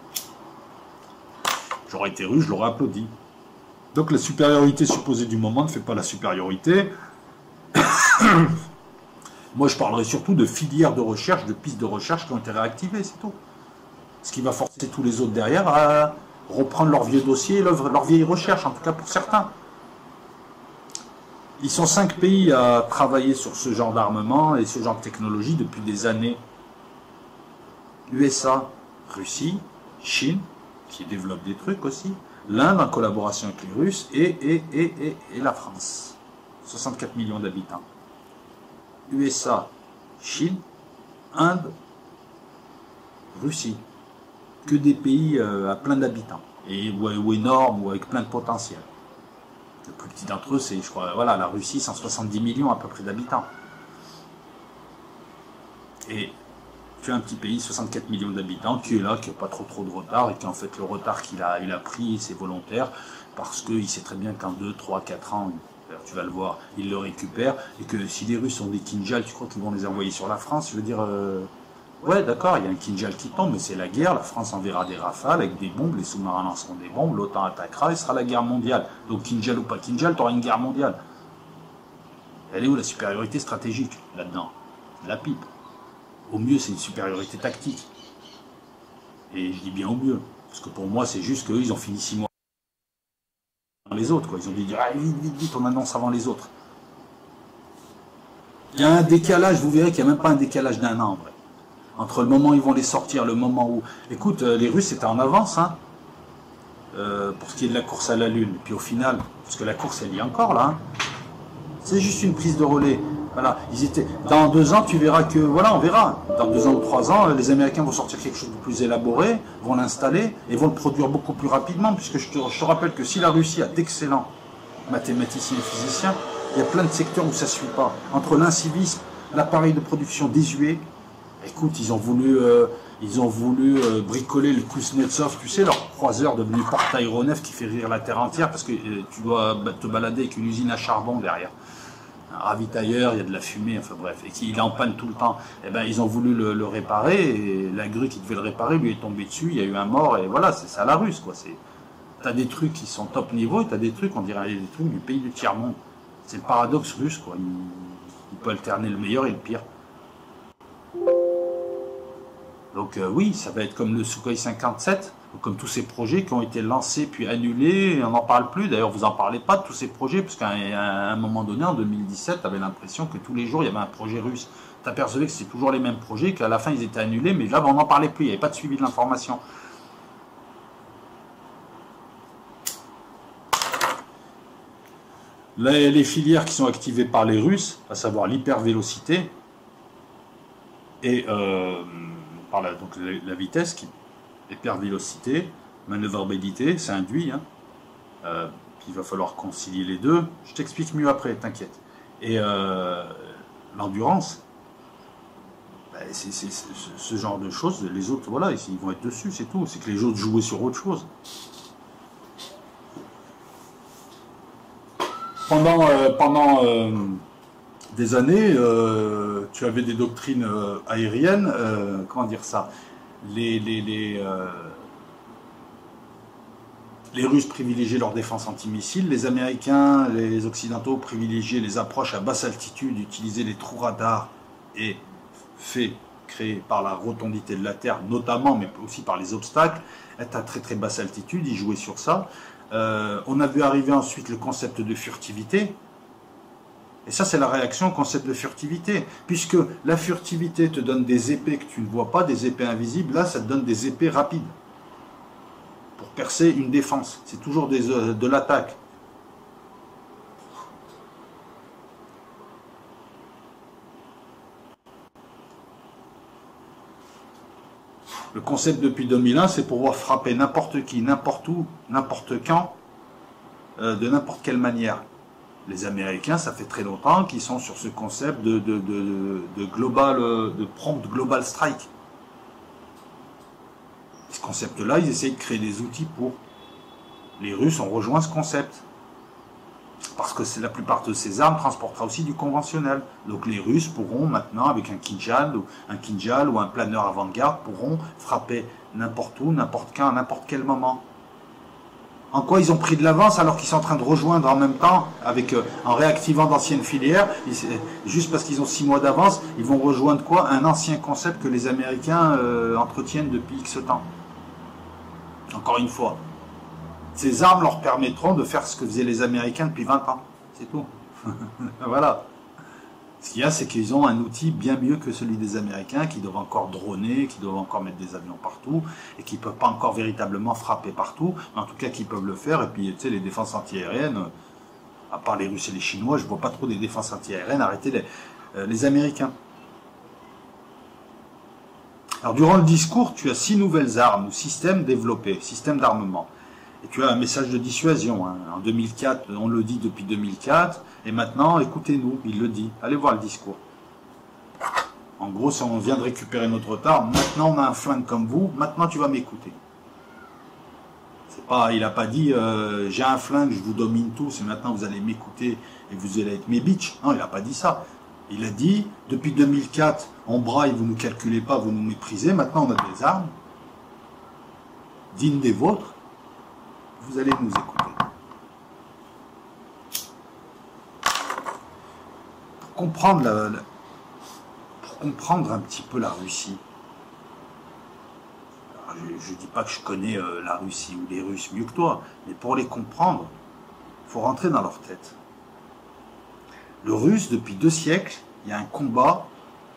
j'aurais été russe, je l'aurais applaudi. Donc la supériorité supposée du moment ne fait pas la supériorité. Moi, je parlerai surtout de filières de recherche, de pistes de recherche qui ont été réactivées, c'est tout. Ce qui va forcer tous les autres derrière à reprendre leur vieux dossier, leur, leur vieille recherche, en tout cas pour certains. Ils sont cinq pays à travailler sur ce genre d'armement et ce genre de technologie depuis des années. U S A, Russie, Chine, qui développe des trucs aussi, l'Inde en collaboration avec les Russes, et, et, et, et, et la France. soixante-quatre millions d'habitants. U S A, Chine, Inde, Russie. Que des pays euh, à plein d'habitants, et ou, ou énormes, ou avec plein de potentiel. Le plus petit d'entre eux, c'est, je crois, voilà, la Russie, cent soixante-dix millions à peu près d'habitants. Et tu as un petit pays, soixante-quatre millions d'habitants, qui est là, qui n'a pas trop trop de retard, et qui en fait le retard qu'il a, il a pris, c'est volontaire, parce qu'il sait très bien qu'en deux, trois, quatre ans, tu vas le voir, il le récupère, et que si les Russes ont des Kinjal, tu crois qu'ils vont les envoyer sur la France? Je veux dire, euh, ouais d'accord, il y a un Kinjal qui tombe, mais c'est la guerre, la France enverra des rafales avec des bombes, les sous-marins lanceront des bombes, l'OTAN attaquera, et ce sera la guerre mondiale. Donc Kinjal ou pas Kinjal, tu auras une guerre mondiale. Elle est où la supériorité stratégique là-dedans? La pipe. Au mieux, c'est une supériorité tactique. Et je dis bien au mieux. Parce que pour moi, c'est juste qu'eux, ils ont fini six mois avant les autres. Quoi. Ils ont dit, ah, vite, vite, vite, on annonce avant les autres. Il y a un décalage, vous verrez qu'il n'y a même pas un décalage d'un an, en vrai. Entre le moment où ils vont les sortir, le moment où... Écoute, les Russes étaient en avance, hein, euh, pour ce qui est de la course à la Lune. Et puis au final, parce que la course, elle y est encore, là, hein, c'est juste une prise de relais. Voilà, ils étaient. Dans deux ans, tu verras que, voilà, on verra. Dans deux ans ou trois ans, les Américains vont sortir quelque chose de plus élaboré, vont l'installer et vont le produire beaucoup plus rapidement, puisque je te, je te rappelle que si la Russie a d'excellents mathématiciens et physiciens, il y a plein de secteurs où ça ne suit pas. Entre l'incivisme, l'appareil de production désuet, écoute, ils ont voulu, euh, ils ont voulu euh, bricoler le Kuznetsov, tu sais, leur croiseur devenu porte-aéronef qui fait rire la terre entière, parce que euh, tu dois te balader avec une usine à charbon derrière. Un ravitailleur, il y a de la fumée, enfin bref, et qu'il est en panne tout le temps. Eh ben, ils ont voulu le, le réparer, et la grue qui devait le réparer lui est tombée dessus, il y a eu un mort, et voilà, c'est ça la russe, quoi. T'as des trucs qui sont top niveau, et t'as des trucs, on dirait des trucs du pays du tiers-monde. C'est le paradoxe russe, quoi. Il, il peut alterner le meilleur et le pire. Donc euh, oui, ça va être comme le Sukhoi cinquante-sept, comme tous ces projets qui ont été lancés puis annulés, on n'en parle plus, d'ailleurs vous n'en parlez pas de tous ces projets, parce qu'à un, un moment donné, en deux mille dix-sept, tu avais l'impression que tous les jours il y avait un projet russe. Tu apercevais que c'était toujours les mêmes projets, qu'à la fin ils étaient annulés, mais là on n'en parlait plus, il n'y avait pas de suivi de l'information. Les, les filières qui sont activées par les Russes, à savoir l'hypervélocité et euh, par la, donc la, la vitesse qui hypervélocité, manœuvrabilité, c'est induit. Hein. Euh, il va falloir concilier les deux. Je t'explique mieux après, t'inquiète. Et euh, l'endurance, ben c'est ce genre de choses. Les autres, voilà, ils vont être dessus, c'est tout. C'est que les autres jouaient sur autre chose. Pendant, euh, pendant euh, des années, euh, tu avais des doctrines euh, aériennes. Euh, comment dire ça? Les, les, les, euh, les Russes privilégiaient leur défense antimissile, les Américains, les Occidentaux privilégiaient les approches à basse altitude, utilisaient les trous radars et faits créés par la rotondité de la Terre, notamment, mais aussi par les obstacles, être à très très basse altitude, ils jouaient sur ça. Euh, on a vu arriver ensuite le concept de furtivité. Et ça, c'est la réaction au concept de furtivité. Puisque la furtivité te donne des épées que tu ne vois pas, des épées invisibles. Là, ça te donne des épées rapides. Pour percer une défense. C'est toujours des, euh, de l'attaque. Le concept depuis deux mille un, c'est pouvoir frapper n'importe qui, n'importe où, n'importe quand, euh, de n'importe quelle manière. Les Américains, ça fait très longtemps qu'ils sont sur ce concept de, de, de, de, global, de prompt global strike. Ce concept-là, ils essayent de créer des outils pour. Les Russes ont rejoint ce concept. Parce que la plupart de ces armes transportera aussi du conventionnel. Donc les Russes pourront maintenant, avec un Kinjal ou un, Kinjal, ou un planeur avant-garde, pourront frapper n'importe où, n'importe quand, à n'importe quel moment. En quoi ils ont pris de l'avance alors qu'ils sont en train de rejoindre en même temps, avec, euh, en réactivant d'anciennes filières, ils, juste parce qu'ils ont six mois d'avance, ils vont rejoindre quoi? Un ancien concept que les Américains euh, entretiennent depuis X temps. Encore une fois, ces armes leur permettront de faire ce que faisaient les Américains depuis vingt ans. C'est tout. Voilà. Ce qu'il y a, c'est qu'ils ont un outil bien mieux que celui des Américains, qui doivent encore droner, qui doivent encore mettre des avions partout, et qui ne peuvent pas encore véritablement frapper partout, mais en tout cas qui peuvent le faire. Et puis, tu sais, les défenses antiaériennes, à part les Russes et les Chinois, je ne vois pas trop des défenses antiaériennes arrêter les, euh, les Américains. Alors, durant le discours, tu as six nouvelles armes ou systèmes développés, systèmes d'armement. Et tu as un message de dissuasion. Hein. En deux mille quatre, on le dit depuis deux mille quatre, et maintenant, écoutez-nous, il le dit. Allez voir le discours. En gros, si on vient de récupérer notre retard, maintenant on a un flingue comme vous, maintenant tu vas m'écouter. C'est pas, il n'a pas dit euh, j'ai un flingue, je vous domine tous et maintenant vous allez m'écouter et vous allez être mes bitches. Non, il n'a pas dit ça. Il a dit depuis deux mille quatre, on braille, vous ne nous calculez pas, vous nous méprisez, maintenant on a des armes dignes des vôtres, vous allez nous écouter. Pour comprendre la, la comprendre un petit peu la Russie. Alors, je ne dis pas que je connais euh, la Russie ou les Russes mieux que toi, mais pour les comprendre, il faut rentrer dans leur tête. Le Russe, depuis deux siècles, il y a un combat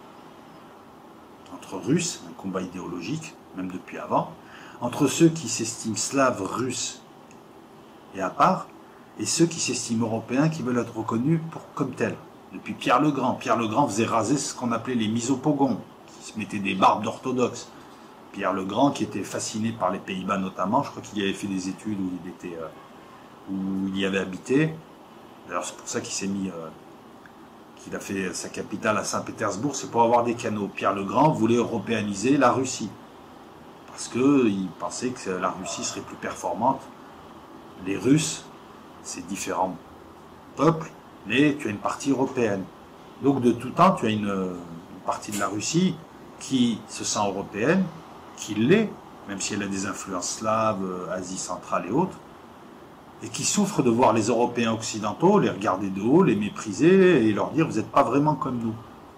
entre Russes, un combat idéologique, même depuis avant, entre ceux qui s'estiment slaves, russes et à part, et ceux qui s'estiment européens, qui veulent être reconnus pour, comme tels. Depuis Pierre le Grand. Pierre le Grand faisait raser ce qu'on appelait les misopogons, qui se mettaient des barbes d'orthodoxes. Pierre le Grand, qui était fasciné par les Pays-Bas notamment, je crois qu'il y avait fait des études où il, était, euh, où il y avait habité. D'ailleurs, c'est pour ça qu'il s'est mis, euh, qu'il a fait sa capitale à Saint-Pétersbourg, c'est pour avoir des canaux. Pierre le Grand voulait européaniser la Russie, parce qu'il pensait que la Russie serait plus performante. Les Russes, c'est différents peuples, mais tu as une partie européenne. Donc de tout temps, tu as une, une partie de la Russie qui se sent européenne, qui l'est, même si elle a des influences slaves, Asie centrale et autres, et qui souffre de voir les Européens occidentaux les regarder de haut, les mépriser et leur dire « vous n'êtes pas vraiment comme nous ».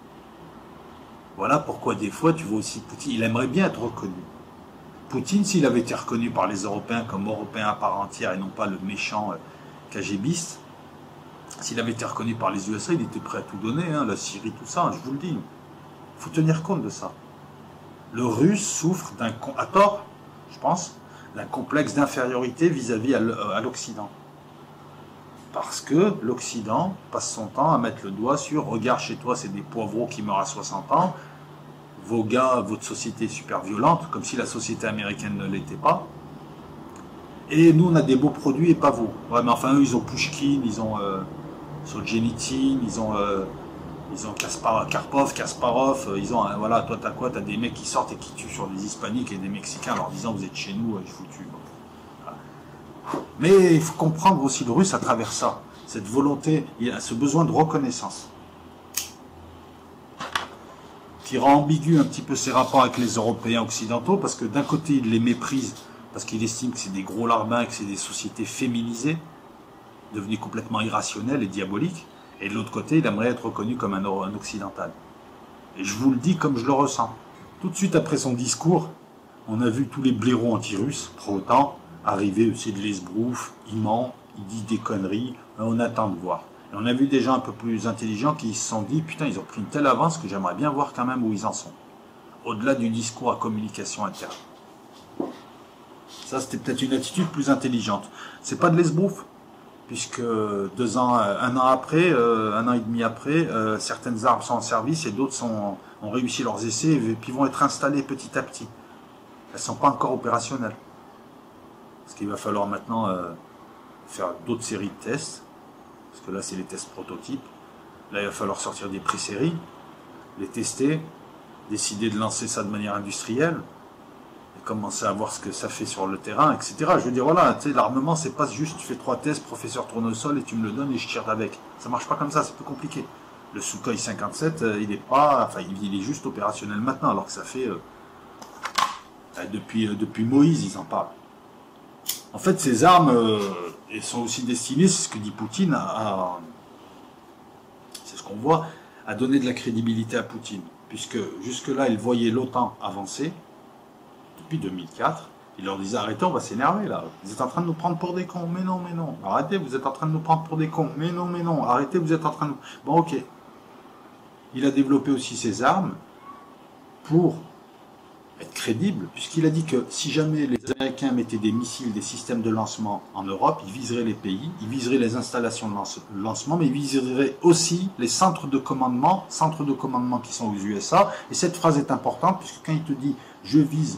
Voilà pourquoi des fois tu vois aussi Poutine, il aimerait bien être reconnu. Poutine, s'il avait été reconnu par les Européens comme Européen à part entière et non pas le méchant KGBiste, s'il avait été reconnu par les U S A, il était prêt à tout donner, hein, la Syrie, tout ça, je vous le dis. Il faut tenir compte de ça. Le Russe souffre, d'un, à tort, je pense, d'un complexe d'infériorité vis-à-vis à l'Occident. Parce que l'Occident passe son temps à mettre le doigt sur « regarde chez toi, c'est des poivreaux qui meurent à soixante ans, vos gars, votre société est super violente, comme si la société américaine ne l'était pas. Et nous, on a des beaux produits et pas vous. Ouais, mais enfin, eux, ils ont Pushkin, ils ont euh, Solzhenitsyn, ils ont, euh, ils ont Kaspar, Karpov, Kasparov, euh, ils ont, euh, voilà, toi, t'as quoi? T'as des mecs qui sortent et qui tuent sur des Hispaniques et des Mexicains en leur disant, vous êtes chez nous, je vous tue. Voilà. Mais il faut comprendre aussi le Russe à travers ça, cette volonté, il a ce besoin de reconnaissance, qui rend ambigu un petit peu ses rapports avec les Européens occidentaux, parce que d'un côté, il les méprise, parce qu'il estime que c'est des gros larbins, que c'est des sociétés féminisées, devenues complètement irrationnelles et diaboliques, et de l'autre côté, il aimerait être reconnu comme un, un occidental. Et je vous le dis comme je le ressens. Tout de suite après son discours, on a vu tous les blaireaux anti-russes, pro-OTAN, arriver aussi de l'esbrouf, il ment, il dit des conneries, on attend de voir. Et on a vu des gens un peu plus intelligents qui se sont dit, putain, ils ont pris une telle avance que j'aimerais bien voir quand même où ils en sont. Au-delà du discours à communication interne. Ça, c'était peut-être une attitude plus intelligente. C'est pas de l'esbrouf, puisque deux ans, un an après, euh, un an et demi après, euh, certaines armes sont en service et d'autres sont, ont réussi leurs essais et puis vont être installées petit à petit. Elles ne sont pas encore opérationnelles. Parce qu'il va falloir maintenant euh, faire d'autres séries de tests, parce que là, c'est les tests prototypes. Là, il va falloir sortir des pré-séries, les tester, décider de lancer ça de manière industrielle, commencer à voir ce que ça fait sur le terrain, et cetera. Je veux dire, voilà, tu sais, l'armement, c'est pas juste tu fais trois tests, professeur tournesol, et tu me le donnes et je tire avec. Ça marche pas comme ça, c'est plus compliqué. Le Sukhoi cinquante-sept, euh, il est pas, enfin, il est juste opérationnel maintenant, alors que ça fait euh, depuis, euh, depuis Moïse, ils en parlent. En fait, ces armes, euh, elles sont aussi destinées, c'est ce que dit Poutine, à, à c'est ce qu'on voit, à donner de la crédibilité à Poutine, puisque jusque-là, il voyait l'OTAN avancer. Depuis deux mille quatre, il leur disait arrêtez, on va s'énerver là, vous êtes en train de nous prendre pour des cons, mais non, mais non, arrêtez, vous êtes en train de nous prendre pour des cons, mais non, mais non, arrêtez, vous êtes en train de... Bon, ok. Il a développé aussi ses armes pour être crédible, puisqu'il a dit que si jamais les Américains mettaient des missiles, des systèmes de lancement en Europe, ils viseraient les pays, ils viseraient les installations de lance lancement, mais ils viseraient aussi les centres de commandement, centres de commandement qui sont aux U S A, et cette phrase est importante, puisque quand il te dit « je vise »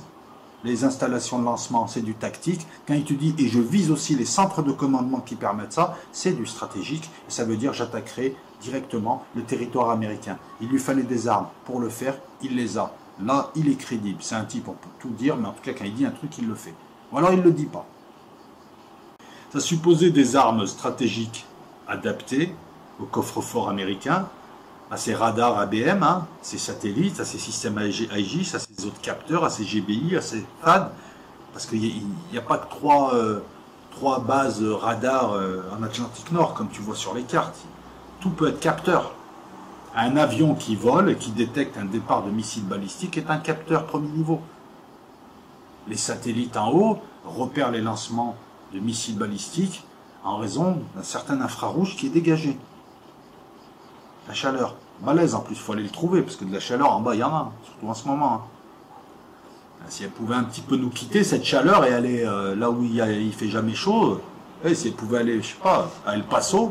les installations de lancement, c'est du tactique. Quand il te dit, et je vise aussi les centres de commandement qui permettent ça, c'est du stratégique. Et ça veut dire, j'attaquerai directement le territoire américain. Il lui fallait des armes pour le faire, il les a. Là, il est crédible. C'est un type, on peut tout dire, mais en tout cas, quand il dit un truc, il le fait. Ou alors, il ne le dit pas. Ça supposait des armes stratégiques adaptées au coffre-fort américain, à ces radars A B M, hein, ces satellites, à ces systèmes I G I, à ces autres capteurs, à ces G B I, à ces F A D, parce qu'il n'y a, a pas que trois, euh, trois bases radars euh, en Atlantique Nord, comme tu vois sur les cartes. Tout peut être capteur. Un avion qui vole et qui détecte un départ de missiles balistiques est un capteur premier niveau. Les satellites en haut repèrent les lancements de missiles balistiques en raison d'un certain infrarouge qui est dégagé. La chaleur, malaise en plus, il faut aller le trouver, parce que de la chaleur en bas, il y en a, surtout en ce moment. Hein. Si elle pouvait un petit peu nous quitter, cette chaleur, et aller euh, là où il, y a, il fait jamais chaud, et si elle pouvait aller, je sais pas, à El Paso.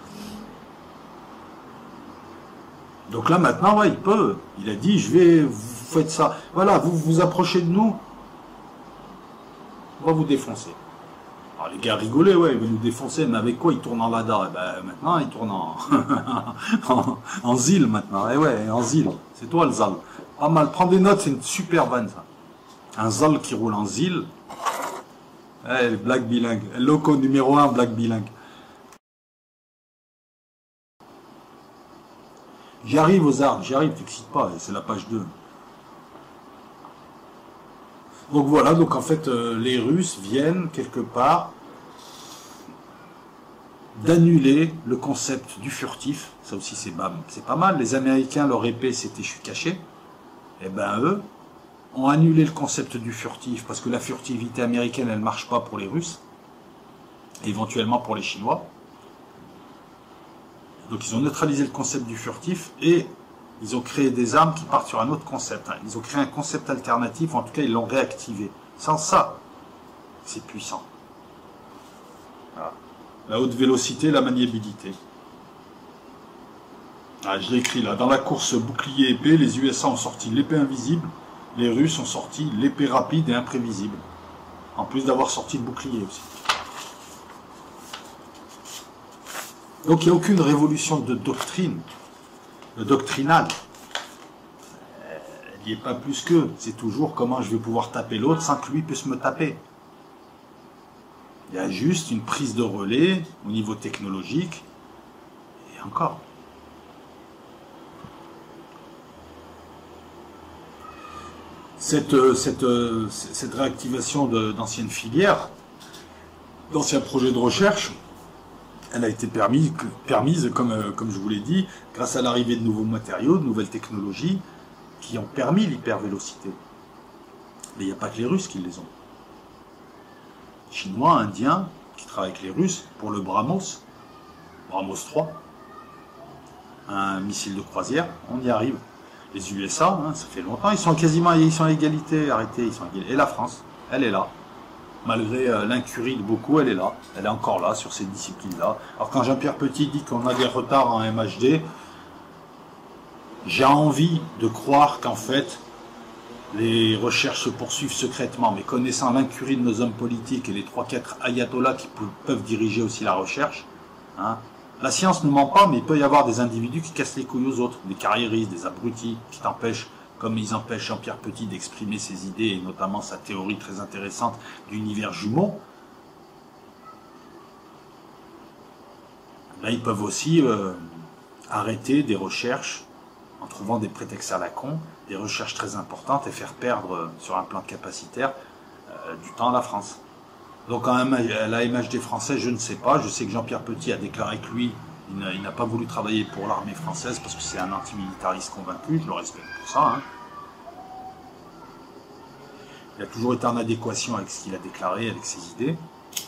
Donc là, maintenant, ouais, il peut. Il a dit, je vais, vous faites ça. Voilà, vous vous approchez de nous, on va vous défoncer. Alors les gars rigolaient, ouais, ils veulent nous défoncer, mais avec quoi ils tournent en Lada? Eh ben, maintenant, ils tournent en, en, en Zil maintenant. Eh ouais, en Zil. C'est toi le Zal. Pas mal. Prends des notes, c'est une super vanne ça. Un Zal qui roule en Zil. Eh, black bilingue. Loco numéro un, black bilingue. J'y arrive aux armes, j'y arrive, t'excites pas, c'est la page deux. Donc voilà, donc en fait, euh, les Russes viennent quelque part d'annuler le concept du furtif. Ça aussi, c'est pas, pas mal. Les Américains, leur épée, c'était je suis caché. Et ben eux ont annulé le concept du furtif parce que la furtivité américaine, elle ne marche pas pour les Russes, éventuellement pour les Chinois. Donc ils ont neutralisé le concept du furtif et ils ont créé des armes qui partent sur un autre concept. Ils ont créé un concept alternatif, en tout cas ils l'ont réactivé. Sans ça, c'est puissant. Voilà. La haute vélocité, la maniabilité. Ah, je l'ai écrit là. Dans la course bouclier épée, les U S A ont sorti l'épée invisible, les Russes ont sorti l'épée rapide et imprévisible. En plus d'avoir sorti le bouclier aussi. Donc il n'y a aucune révolution de doctrine, de doctrinale. Il n'y est pas plus que. C'est toujours comment je vais pouvoir taper l'autre sans que lui puisse me taper. Il y a juste une prise de relais au niveau technologique. Et encore. Cette, cette, cette réactivation d'anciennes filières, d'anciens projets de recherche, elle a été permise, permise comme, comme je vous l'ai dit, grâce à l'arrivée de nouveaux matériaux, de nouvelles technologies, qui ont permis l'hypervélocité. Mais il n'y a pas que les Russes qui les ont. Chinois, Indiens, qui travaillent avec les Russes pour le BrahMos, BrahMos trois, un missile de croisière, on y arrive. Les U S A, hein, ça fait longtemps, ils sont quasiment ils sont à égalité, arrêtés, ils sont à égalité. Et la France, elle est là. Malgré euh, l'incurie de beaucoup, elle est là. Elle est encore là, sur ces disciplines-là. Alors quand Jean-Pierre Petit dit qu'on a des retards en M H D, j'ai envie de croire qu'en fait, les recherches se poursuivent secrètement. Mais connaissant l'incurie de nos hommes politiques et les trois quatre ayatollahs qui peuvent diriger aussi la recherche, hein, la science ne ment pas, mais il peut y avoir des individus qui cassent les couilles aux autres, des carriéristes, des abrutis, qui t'empêchent, comme ils empêchent Jean-Pierre Petit d'exprimer ses idées, et notamment sa théorie très intéressante d'univers jumeaux. Là, ils peuvent aussi euh, arrêter des recherches en trouvant des prétextes à la con, des recherches très importantes et faire perdre, euh, sur un plan capacitaire, euh, du temps à la France. Donc à la M H D française, je ne sais pas. Je sais que Jean-Pierre Petit a déclaré que lui, il n'a pas voulu travailler pour l'armée française parce que c'est un antimilitariste convaincu. Je le respecte pour ça. Hein. Il a toujours été en adéquation avec ce qu'il a déclaré, avec ses idées.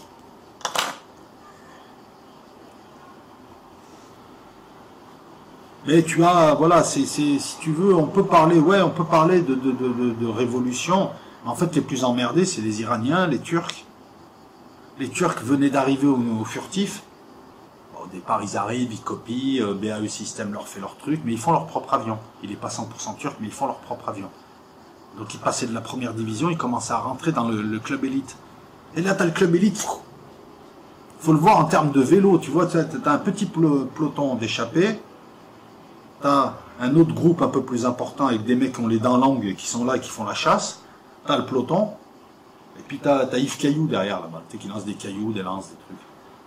Mais tu as, voilà, c'est, c'est, si tu veux, on peut parler, ouais, on peut parler de, de, de, de révolution. En fait, les plus emmerdés, c'est les Iraniens, les Turcs. Les Turcs venaient d'arriver au, au furtif. Bon, au départ, ils arrivent, ils copient, euh, B A E System leur fait leur truc, mais ils font leur propre avion. Il n'est pas cent pour cent turc, mais ils font leur propre avion. Donc il passait de la première division, il commençait à rentrer dans le, le club élite. Et là, tu as le club élite, il faut le voir en termes de vélo. Tu vois, tu as un petit peloton d'échappés, tu as un autre groupe un peu plus important avec des mecs qui ont les dents longues et qui sont là et qui font la chasse. Tu as le peloton, et puis tu as, as Yves Caillou derrière là-bas, tu sais, qui lance des cailloux, des lances, des trucs.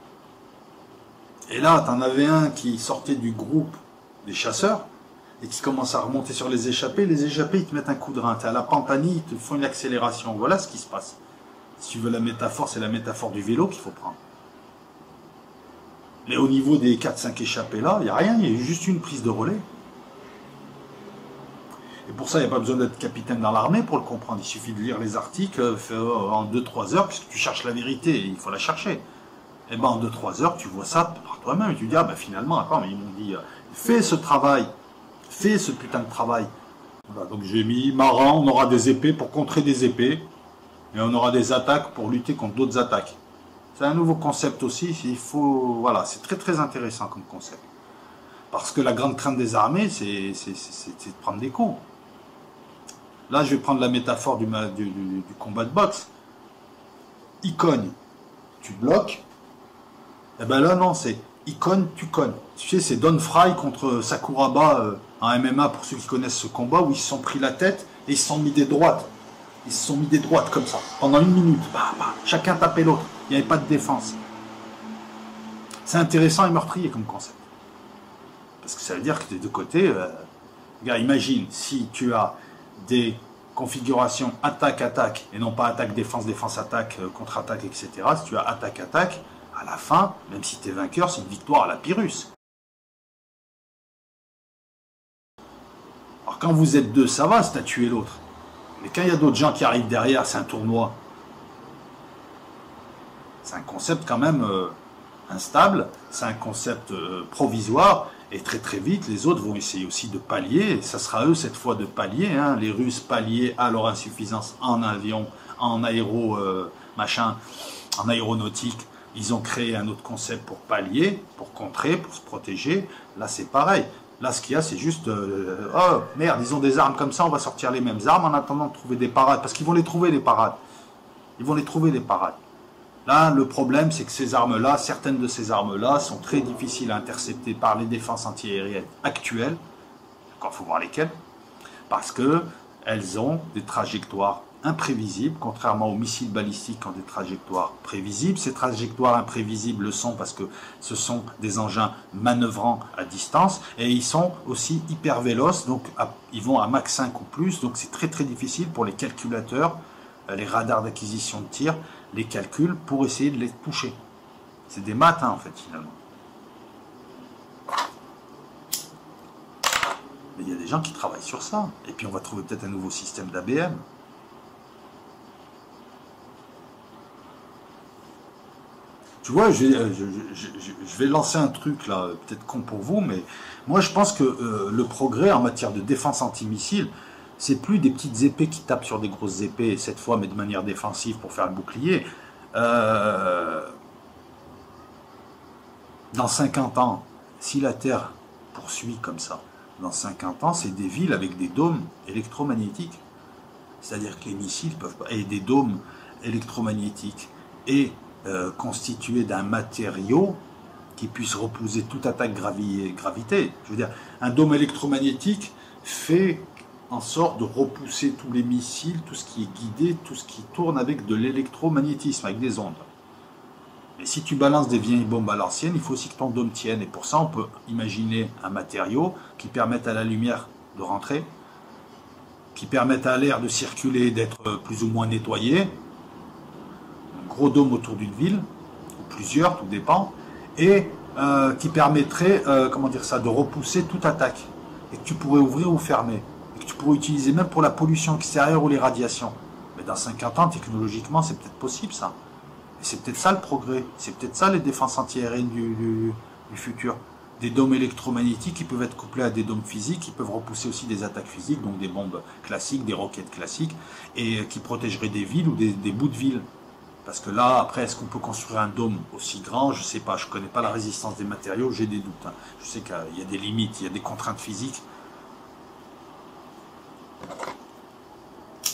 Et là, tu en avais un qui sortait du groupe des chasseurs et qui commence à remonter sur les échappés. Les échappés, ils te mettent un coup de rein. Tu es à la Pampanie, ils te font une accélération. Voilà ce qui se passe. Si tu veux la métaphore, c'est la métaphore du vélo qu'il faut prendre. Mais au niveau des quatre cinq échappés là, il n'y a rien, il y a juste une prise de relais. Et pour ça, il n'y a pas besoin d'être capitaine dans l'armée pour le comprendre. Il suffit de lire les articles en deux trois heures, puisque tu cherches la vérité, et il faut la chercher. Et ben en deux trois heures, tu vois ça par toi-même, et tu dis, ah ben finalement, attends, mais ils m'ont dit, euh, fais ce travail, fais ce putain de travail. Voilà, donc j'ai mis, marrant, on aura des épées pour contrer des épées, et on aura des attaques pour lutter contre d'autres attaques. C'est un nouveau concept aussi, il faut, voilà, c'est très très intéressant comme concept. Parce que la grande crainte des armées, c'est de prendre des coups. Là, je vais prendre la métaphore du, du, du, du combat de boxe. Il cogne, tu bloques. Et ben là, non, c'est il cogne, tu cognes. Tu sais, c'est Don Fry contre Sakuraba euh, en M M A, pour ceux qui connaissent ce combat, où ils se sont pris la tête et ils se sont mis des droites. Ils se sont mis des droites comme ça, pendant une minute. Bah, bah, chacun tapait l'autre. Il n'y avait pas de défense. C'est intéressant et meurtrier comme concept. Parce que ça veut dire que des deux côtés, euh, gars, imagine si tu as des configurations attaque-attaque et non pas attaque-défense, défense-attaque, euh, contre-attaque, et cetera. Si tu as attaque-attaque, à la fin, même si tu es vainqueur, c'est une victoire à la Pyrrhus. Alors quand vous êtes deux, ça va, c'est à tuer l'autre. Mais quand il y a d'autres gens qui arrivent derrière, c'est un tournoi. C'est un concept quand même euh, instable, c'est un concept euh, provisoire, et très très vite, les autres vont essayer aussi de pallier, et ça sera à eux cette fois de pallier, hein. Les Russes pallier à leur insuffisance en avion, en aéro, euh, machin, en aéronautique. Ils ont créé un autre concept pour pallier, pour contrer, pour se protéger. Là, c'est pareil. Là, ce qu'il y a, c'est juste... Euh, oh, merde, ils ont des armes comme ça, on va sortir les mêmes armes en attendant de trouver des parades. Parce qu'ils vont les trouver, les parades. Ils vont les trouver, les parades. Là, le problème, c'est que ces armes-là, certaines de ces armes-là, sont très difficiles à intercepter par les défenses antiaériennes actuelles. Encore, il faut voir lesquelles. Parce qu'elles ont des trajectoires imprévisibles, contrairement aux missiles balistiques qui ont des trajectoires prévisibles. Ces trajectoires imprévisibles le sont parce que ce sont des engins manœuvrants à distance et ils sont aussi hyper véloces, donc à, ils vont à Mach cinq ou plus, donc c'est très très difficile pour les calculateurs, les radars d'acquisition de tir, les calculs pour essayer de les toucher. C'est des maths, hein, en fait, finalement. Mais il y a des gens qui travaillent sur ça. Et puis on va trouver peut-être un nouveau système d'A B M. Tu vois, je, je, je, je vais lancer un truc là, peut-être con pour vous, mais moi je pense que euh, le progrès en matière de défense antimissile, c'est plus des petites épées qui tapent sur des grosses épées, cette fois, mais de manière défensive pour faire le bouclier. Euh, dans cinquante ans, si la Terre poursuit comme ça, dans cinquante ans, c'est des villes avec des dômes électromagnétiques. C'est-à-dire que les missiles peuvent pas... Et des dômes électromagnétiques et euh, constitués d'un matériau qui puisse repousser toute attaque gravi gravité. Je veux dire, un dôme électromagnétique fait en sorte de repousser tous les missiles, tout ce qui est guidé, tout ce qui tourne avec de l'électromagnétisme, avec des ondes. Et si tu balances des vieilles bombes à l'ancienne, il faut aussi que ton dôme tienne. Et pour ça, on peut imaginer un matériau qui permette à la lumière de rentrer, qui permette à l'air de circuler, d'être plus ou moins nettoyé. Un gros dôme autour d'une ville, ou plusieurs, tout dépend. Et euh, qui permettrait, euh, comment dire ça, de repousser toute attaque. Et que tu pourrais ouvrir ou fermer. Et que tu pourrais utiliser même pour la pollution extérieure ou les radiations. Mais dans cinquante ans, technologiquement, c'est peut-être possible ça. Et c'est peut-être ça le progrès. C'est peut-être ça les défenses antiaériennes du, du, du futur. Des dômes électromagnétiques qui peuvent être couplés à des dômes physiques, qui peuvent repousser aussi des attaques physiques, donc des bombes classiques, des roquettes classiques, et qui protégeraient des villes ou des, des bouts de villes. Parce que là, après, est-ce qu'on peut construire un dôme aussi grand? Je ne sais pas, je ne connais pas la résistance des matériaux, j'ai des doutes. Hein. Je sais qu'il y a des limites, il y a des contraintes physiques.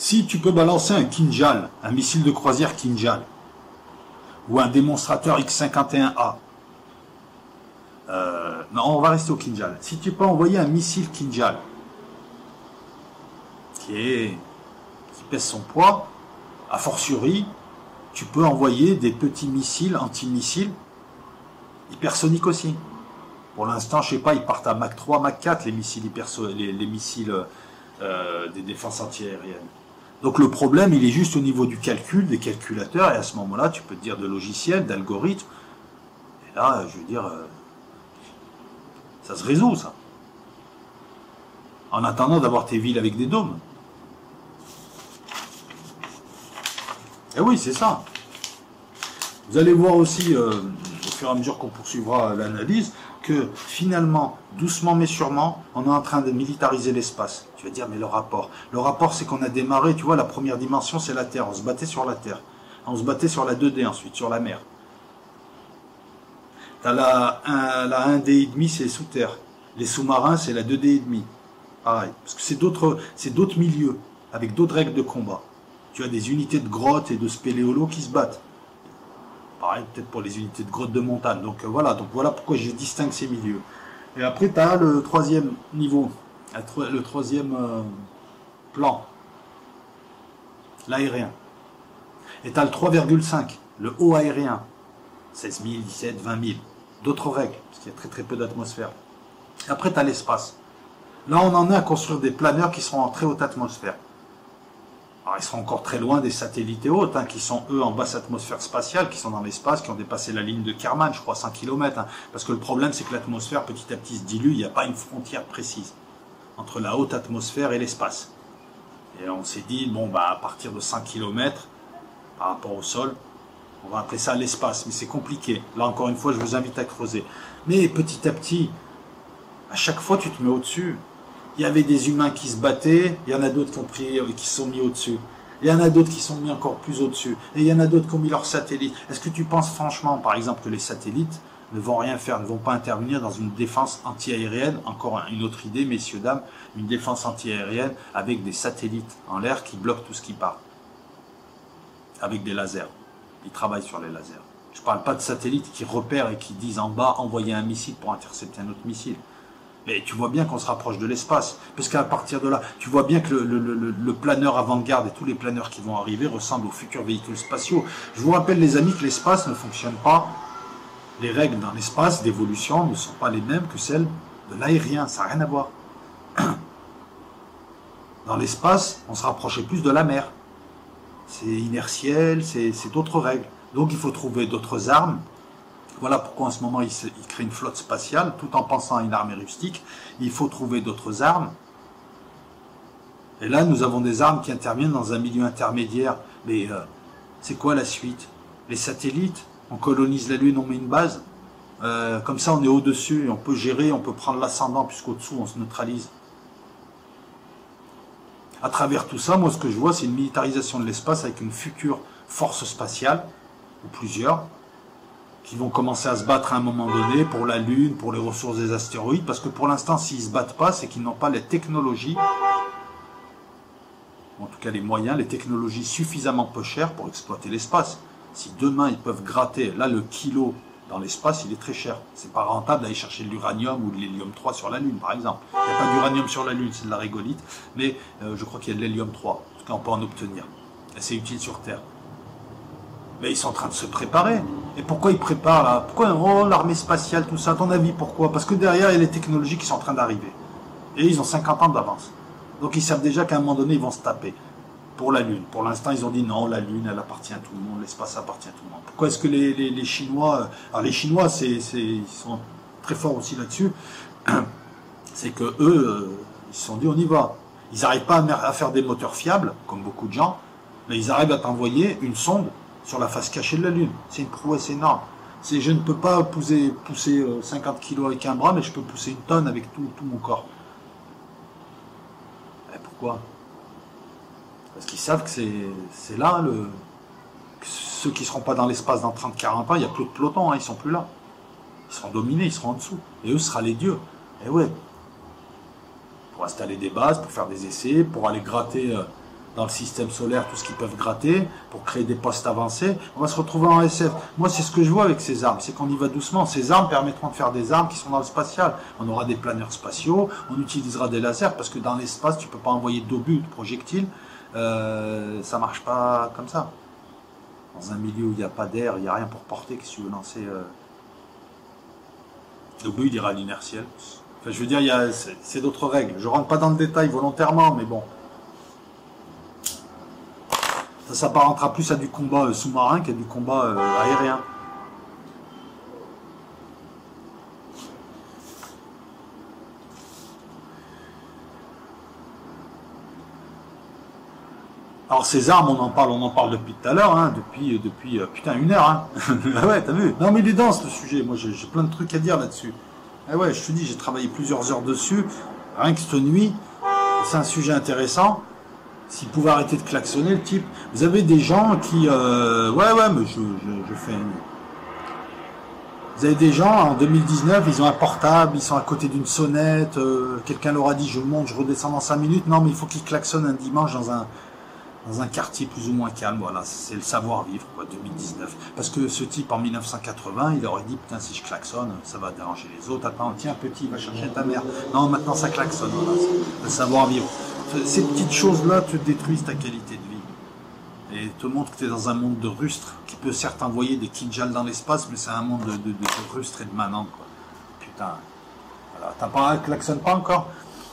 Si tu peux balancer un Kinjal, un missile de croisière Kinjal, ou un démonstrateur X cinquante et un A, euh, non, on va rester au Kinjal. Si tu peux envoyer un missile Kinjal, qui, est, qui pèse son poids, a fortiori, tu peux envoyer des petits missiles, anti-missiles, hypersoniques aussi. Pour l'instant, je sais pas, ils partent à Mach trois, Mach quatre, les missiles, hyperso les, les missiles euh, des défenses antiaériennes. Donc le problème, il est juste au niveau du calcul, des calculateurs, et à ce moment-là, tu peux te dire de logiciels, d'algorithmes. Et là, je veux dire, euh, ça se résout, ça. En attendant d'avoir tes villes avec des dômes. Et oui, c'est ça. Vous allez voir aussi, euh, au fur et à mesure qu'on poursuivra l'analyse, que finalement, doucement mais sûrement, on est en train de militariser l'espace. Tu vas dire, mais le rapport. Le rapport, c'est qu'on a démarré, tu vois, la première dimension, c'est la Terre. On se battait sur la Terre. On se battait sur la deux D ensuite, sur la mer. Tu as la, un, la un D et demi, c'est sous terre. Les sous-marins, c'est la deux D et demi. Pareil. Parce que c'est d'autres, c'est d'autres milieux, avec d'autres règles de combat. Tu as des unités de grottes et de spéléolos qui se battent. Pareil, peut-être pour les unités de grottes de montagne. Donc euh, voilà, donc voilà pourquoi je distingue ces milieux. Et après, tu as le troisième niveau, le troisième euh, plan, l'aérien. Et tu as le trois virgule cinq, le haut aérien, seize mille, dix-sept, vingt mille. D'autres règles, parce qu'il y a très très peu d'atmosphère. Après, tu as l'espace. Là, on en est à construire des planeurs qui seront en très haute atmosphère. Alors, ils seront encore très loin des satellites et autres, hein, qui sont, eux, en basse atmosphère spatiale, qui sont dans l'espace, qui ont dépassé la ligne de Kármán, je crois, cent kilomètres. Hein, parce que le problème, c'est que l'atmosphère, petit à petit, se dilue, il n'y a pas une frontière précise entre la haute atmosphère et l'espace. Et on s'est dit, bon, bah, à partir de cent kilomètres, par rapport au sol, on va appeler ça l'espace, mais c'est compliqué. Là, encore une fois, je vous invite à creuser. Mais petit à petit, à chaque fois, tu te mets au-dessus. Il y avait des humains qui se battaient, il y en a d'autres qui ont pris, qui sont mis au-dessus. Il y en a d'autres qui sont mis encore plus au-dessus. Et il y en a d'autres qui ont mis leurs satellites. Est-ce que tu penses franchement, par exemple, que les satellites ne vont rien faire, ne vont pas intervenir dans une défense anti-aérienne? Encore une autre idée, messieurs, dames, une défense anti-aérienne avec des satellites en l'air qui bloquent tout ce qui part. Avec des lasers. Ils travaillent sur les lasers. Je ne parle pas de satellites qui repèrent et qui disent en bas, envoyer un missile pour intercepter un autre missile. Mais tu vois bien qu'on se rapproche de l'espace, parce qu'à partir de là, tu vois bien que le, le, le, le planeur avant-garde et tous les planeurs qui vont arriver ressemblent aux futurs véhicules spatiaux. Je vous rappelle, les amis, que l'espace ne fonctionne pas. Les règles dans l'espace d'évolution ne sont pas les mêmes que celles de l'aérien, ça n'a rien à voir. Dans l'espace, on se rapprochait plus de la mer. C'est inertiel, c'est d'autres règles. Donc il faut trouver d'autres armes. Voilà pourquoi en ce moment il, se, il crée une flotte spatiale, tout en pensant à une armée rustique. Il faut trouver d'autres armes. Et là, nous avons des armes qui interviennent dans un milieu intermédiaire. Mais euh, c'est quoi la suite? Les satellites, on colonise la Lune, on met une base. Euh, comme ça, on est au-dessus, on peut gérer, on peut prendre l'ascendant, puisqu'au-dessous, on se neutralise. À travers tout ça, moi, ce que je vois, c'est une militarisation de l'espace avec une future force spatiale, ou plusieurs, qui vont commencer à se battre à un moment donné pour la Lune, pour les ressources des astéroïdes, parce que pour l'instant, s'ils ne se battent pas, c'est qu'ils n'ont pas les technologies, en tout cas les moyens, les technologies suffisamment peu chères pour exploiter l'espace. Si demain, ils peuvent gratter, là, le kilo dans l'espace, il est très cher. C'est pas rentable d'aller chercher de l'uranium ou de l'hélium trois sur la Lune, par exemple. Il n'y a pas d'uranium sur la Lune, c'est de la régolite, mais euh, je crois qu'il y a de l'hélium trois. En tout cas, on peut en obtenir. Et c'est utile sur Terre. Mais ils sont en train de se préparer. Et pourquoi ils préparent là? Pourquoi oh, l'armée spatiale, tout ça? À ton avis, pourquoi? Parce que derrière, il y a les technologies qui sont en train d'arriver. Et ils ont cinquante ans d'avance. Donc ils savent déjà qu'à un moment donné, ils vont se taper. Pour la Lune. Pour l'instant, ils ont dit non, la Lune, elle appartient à tout le monde, l'espace appartient à tout le monde. Pourquoi est-ce que les, les, les Chinois... Alors les Chinois, c'est, ils sont très forts aussi là-dessus. C'est que eux, ils se sont dit, on y va. Ils n'arrivent pas à faire des moteurs fiables, comme beaucoup de gens, mais ils arrivent à t'envoyer une sonde sur la face cachée de la Lune. C'est une prouesse énorme. C'est, je ne peux pas pousser, pousser cinquante kilos avec un bras, mais je peux pousser une tonne avec tout, tout mon corps. Et pourquoi? Parce qu'ils savent que c'est là, le, que ceux qui ne seront pas dans l'espace dans trente quarante ans, il n'y a plus de peloton, hein, ils ne sont plus là. Ils seront dominés, ils seront en dessous. Et eux, ce sera les dieux. Et ouais, pour installer des bases, pour faire des essais, pour aller gratter... Euh, dans le système solaire tout ce qu'ils peuvent gratter pour créer des postes avancés. On va se retrouver en S F. Moi, c'est ce que je vois avec ces armes, c'est qu'on y va doucement. Ces armes permettront de faire des armes qui sont dans le spatial. On aura des planeurs spatiaux, on utilisera des lasers, parce que dans l'espace, tu peux pas envoyer d'obus, de projectiles. Euh, ça marche pas comme ça. Dans un milieu où il n'y a pas d'air, il n'y a rien pour porter, qu'est-ce que tu veux lancer euh... L'obus, il ira à l'inertiel. Enfin, je veux dire, il y a, c'est d'autres règles. Je rentre pas dans le détail volontairement, mais bon. Ça s'apparentera plus à du combat euh, sous-marin qu'à du combat euh, aérien. Alors ces armes, on en parle, on en parle depuis tout à l'heure, hein, depuis, depuis euh, putain une heure. Hein. Ah ouais, t'as vu? Non mais il est dense le sujet. Moi j'ai plein de trucs à dire là-dessus. Ah ouais, je te dis, j'ai travaillé plusieurs heures dessus, rien que cette nuit. C'est un sujet intéressant. S'il pouvait arrêter de klaxonner, le type. Vous avez des gens qui... Euh, ouais, ouais, mais je, je, je fais... Une... Vous avez des gens, en deux mille dix-neuf, ils ont un portable, ils sont à côté d'une sonnette, euh, quelqu'un leur a dit, je monte, je redescends dans cinq minutes. Non, mais il faut qu'ils klaxonnent un dimanche dans un, dans un quartier plus ou moins calme. Voilà, c'est le savoir-vivre, quoi, deux mille dix-neuf. Parce que ce type, en mille neuf cent quatre-vingts, il aurait dit, putain, si je klaxonne, ça va déranger les autres. Attends, tiens, petit, va chercher ta mère. Non, maintenant, ça klaxonne. Voilà, c'est le savoir-vivre. Ces petites choses-là te détruisent ta qualité de vie. Et te montre que tu es dans un monde de rustres, qui peut certes envoyer des Kinjal dans l'espace, mais c'est un monde de, de, de rustres et de manants, quoi. Putain. Voilà. T'as pas, klaxonne pas encore?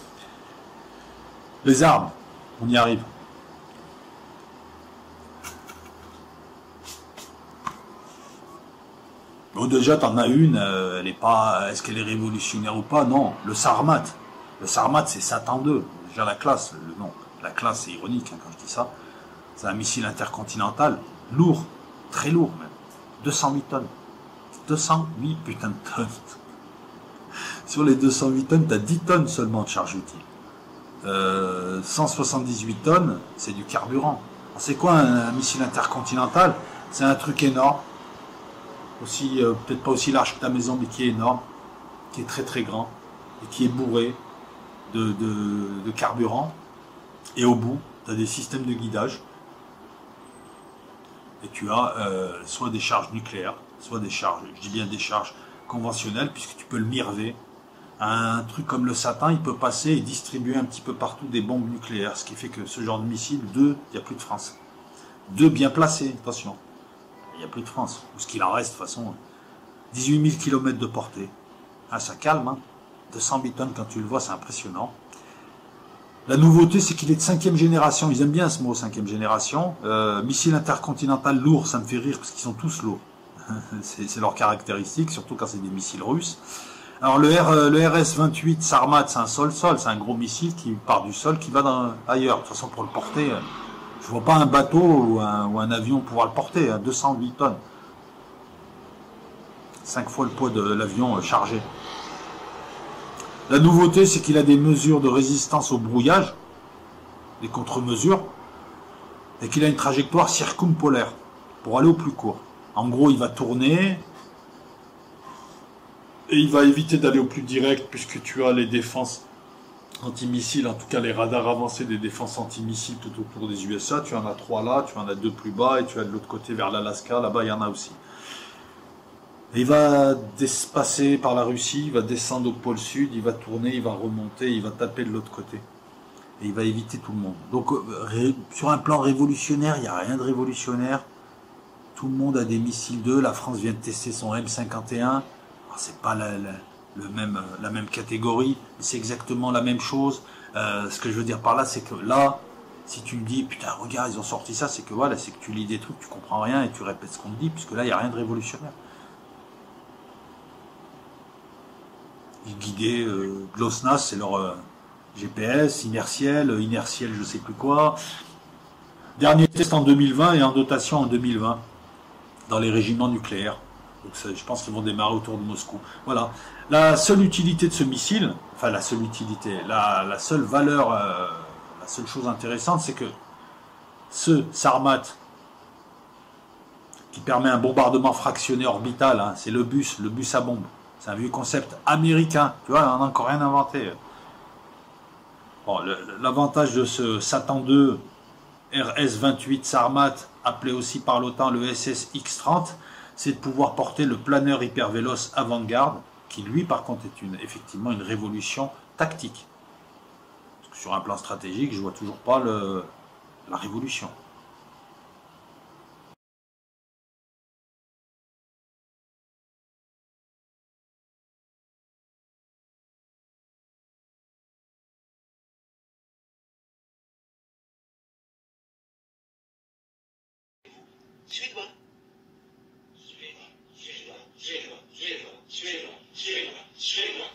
Les armes, on y arrive. Bon, déjà, t'en as une, euh, elle est pas, est-ce qu'elle est révolutionnaire ou pas? Non. Le Sarmat. Le Sarmat, c'est Satan deux. Déjà la classe, le nom. La classe, c'est ironique hein, quand je dis ça. C'est un missile intercontinental, lourd, très lourd même. deux cent huit tonnes. deux cent huit putain de tonnes. Sur les deux cent huit tonnes, tu as dix tonnes seulement de charge utile. Euh, cent soixante-dix-huit tonnes, c'est du carburant. C'est quoi un, un missile intercontinental? C'est un truc énorme. Aussi, euh, peut-être pas aussi large que ta maison, mais qui est énorme, qui est très très grand, et qui est bourré de, de, de carburant. Et au bout, tu as des systèmes de guidage. Et tu as euh, soit des charges nucléaires, soit des charges, je dis bien des charges conventionnelles, puisque tu peux le mirver. Un truc comme le Satan, il peut passer et distribuer un petit peu partout des bombes nucléaires, ce qui fait que ce genre de missile, deux, il n'y a plus de France. Deux bien placés, attention, il n'y a plus de France. Ou ce qu'il en reste, de toute façon, dix-huit mille kilomètres de portée. Ah, ça calme, hein. deux cent huit tonnes, quand tu le vois, c'est impressionnant. La nouveauté, c'est qu'il est de cinquième génération. Ils aiment bien ce mot, cinquième génération. Euh, missile intercontinental lourd, ça me fait rire parce qu'ils sont tous lourds. C'est leur caractéristique, surtout quand c'est des missiles russes. Alors le, R, le R S vingt-huit Sarmat, c'est un sol-sol, c'est un gros missile qui part du sol, qui va dans, ailleurs. De toute façon, pour le porter, je vois pas un bateau ou un, ou un avion pouvoir le porter, à deux cent huit tonnes. cinq fois le poids de l'avion chargé. La nouveauté, c'est qu'il a des mesures de résistance au brouillage, des contre-mesures, et qu'il a une trajectoire circumpolaire pour aller au plus court. En gros, il va tourner et il va éviter d'aller au plus direct puisque tu as les défenses antimissiles, en tout cas les radars avancés des défenses antimissiles tout autour des U S A. Tu en as trois là, tu en as deux plus bas et tu as de l'autre côté vers l'Alaska, là-bas il y en a aussi. Et il va passer par la Russie, il va descendre au pôle sud, il va tourner, il va remonter, il va taper de l'autre côté. Et il va éviter tout le monde. Donc sur un plan révolutionnaire, il n'y a rien de révolutionnaire. Tout le monde a des missiles d'eux. La France vient de tester son M cinquante et un. C'est pas la, la, le même, la même catégorie, mais c'est exactement la même chose. Euh, ce que je veux dire par là, c'est que là, si tu me dis, putain, regarde, ils ont sorti ça, c'est que voilà, c'est que tu lis des trucs, tu comprends rien et tu répètes ce qu'on te dit, puisque là, il n'y a rien de révolutionnaire. Ils guidaient euh, GLONASS, c'est leur euh, G P S, inertiel, euh, inertiel je sais plus quoi. Dernier test en deux mille vingt et en dotation en deux mille vingt dans les régiments nucléaires. Donc ça, je pense qu'ils vont démarrer autour de Moscou. Voilà. La seule utilité de ce missile, enfin la seule utilité, la, la seule valeur, euh, la seule chose intéressante, c'est que ce Sarmat qui permet un bombardement fractionné orbital, hein, c'est le bus, le bus à bombe. C'est un vieux concept américain. Tu vois, on n'a encore rien inventé. Bon, l'avantage de ce Satan deux, R S vingt-huit Sarmat, appelé aussi par l'OTAN le S S X trente, c'est de pouvoir porter le planeur hypervéloce avant-garde, qui lui par contre est une, effectivement une révolution tactique. Parce que sur un plan stratégique, je vois toujours pas le, la révolution. Suédois. Suédois, Suédois, Suédois, Suédois, Suédois, Suédois, Suédois.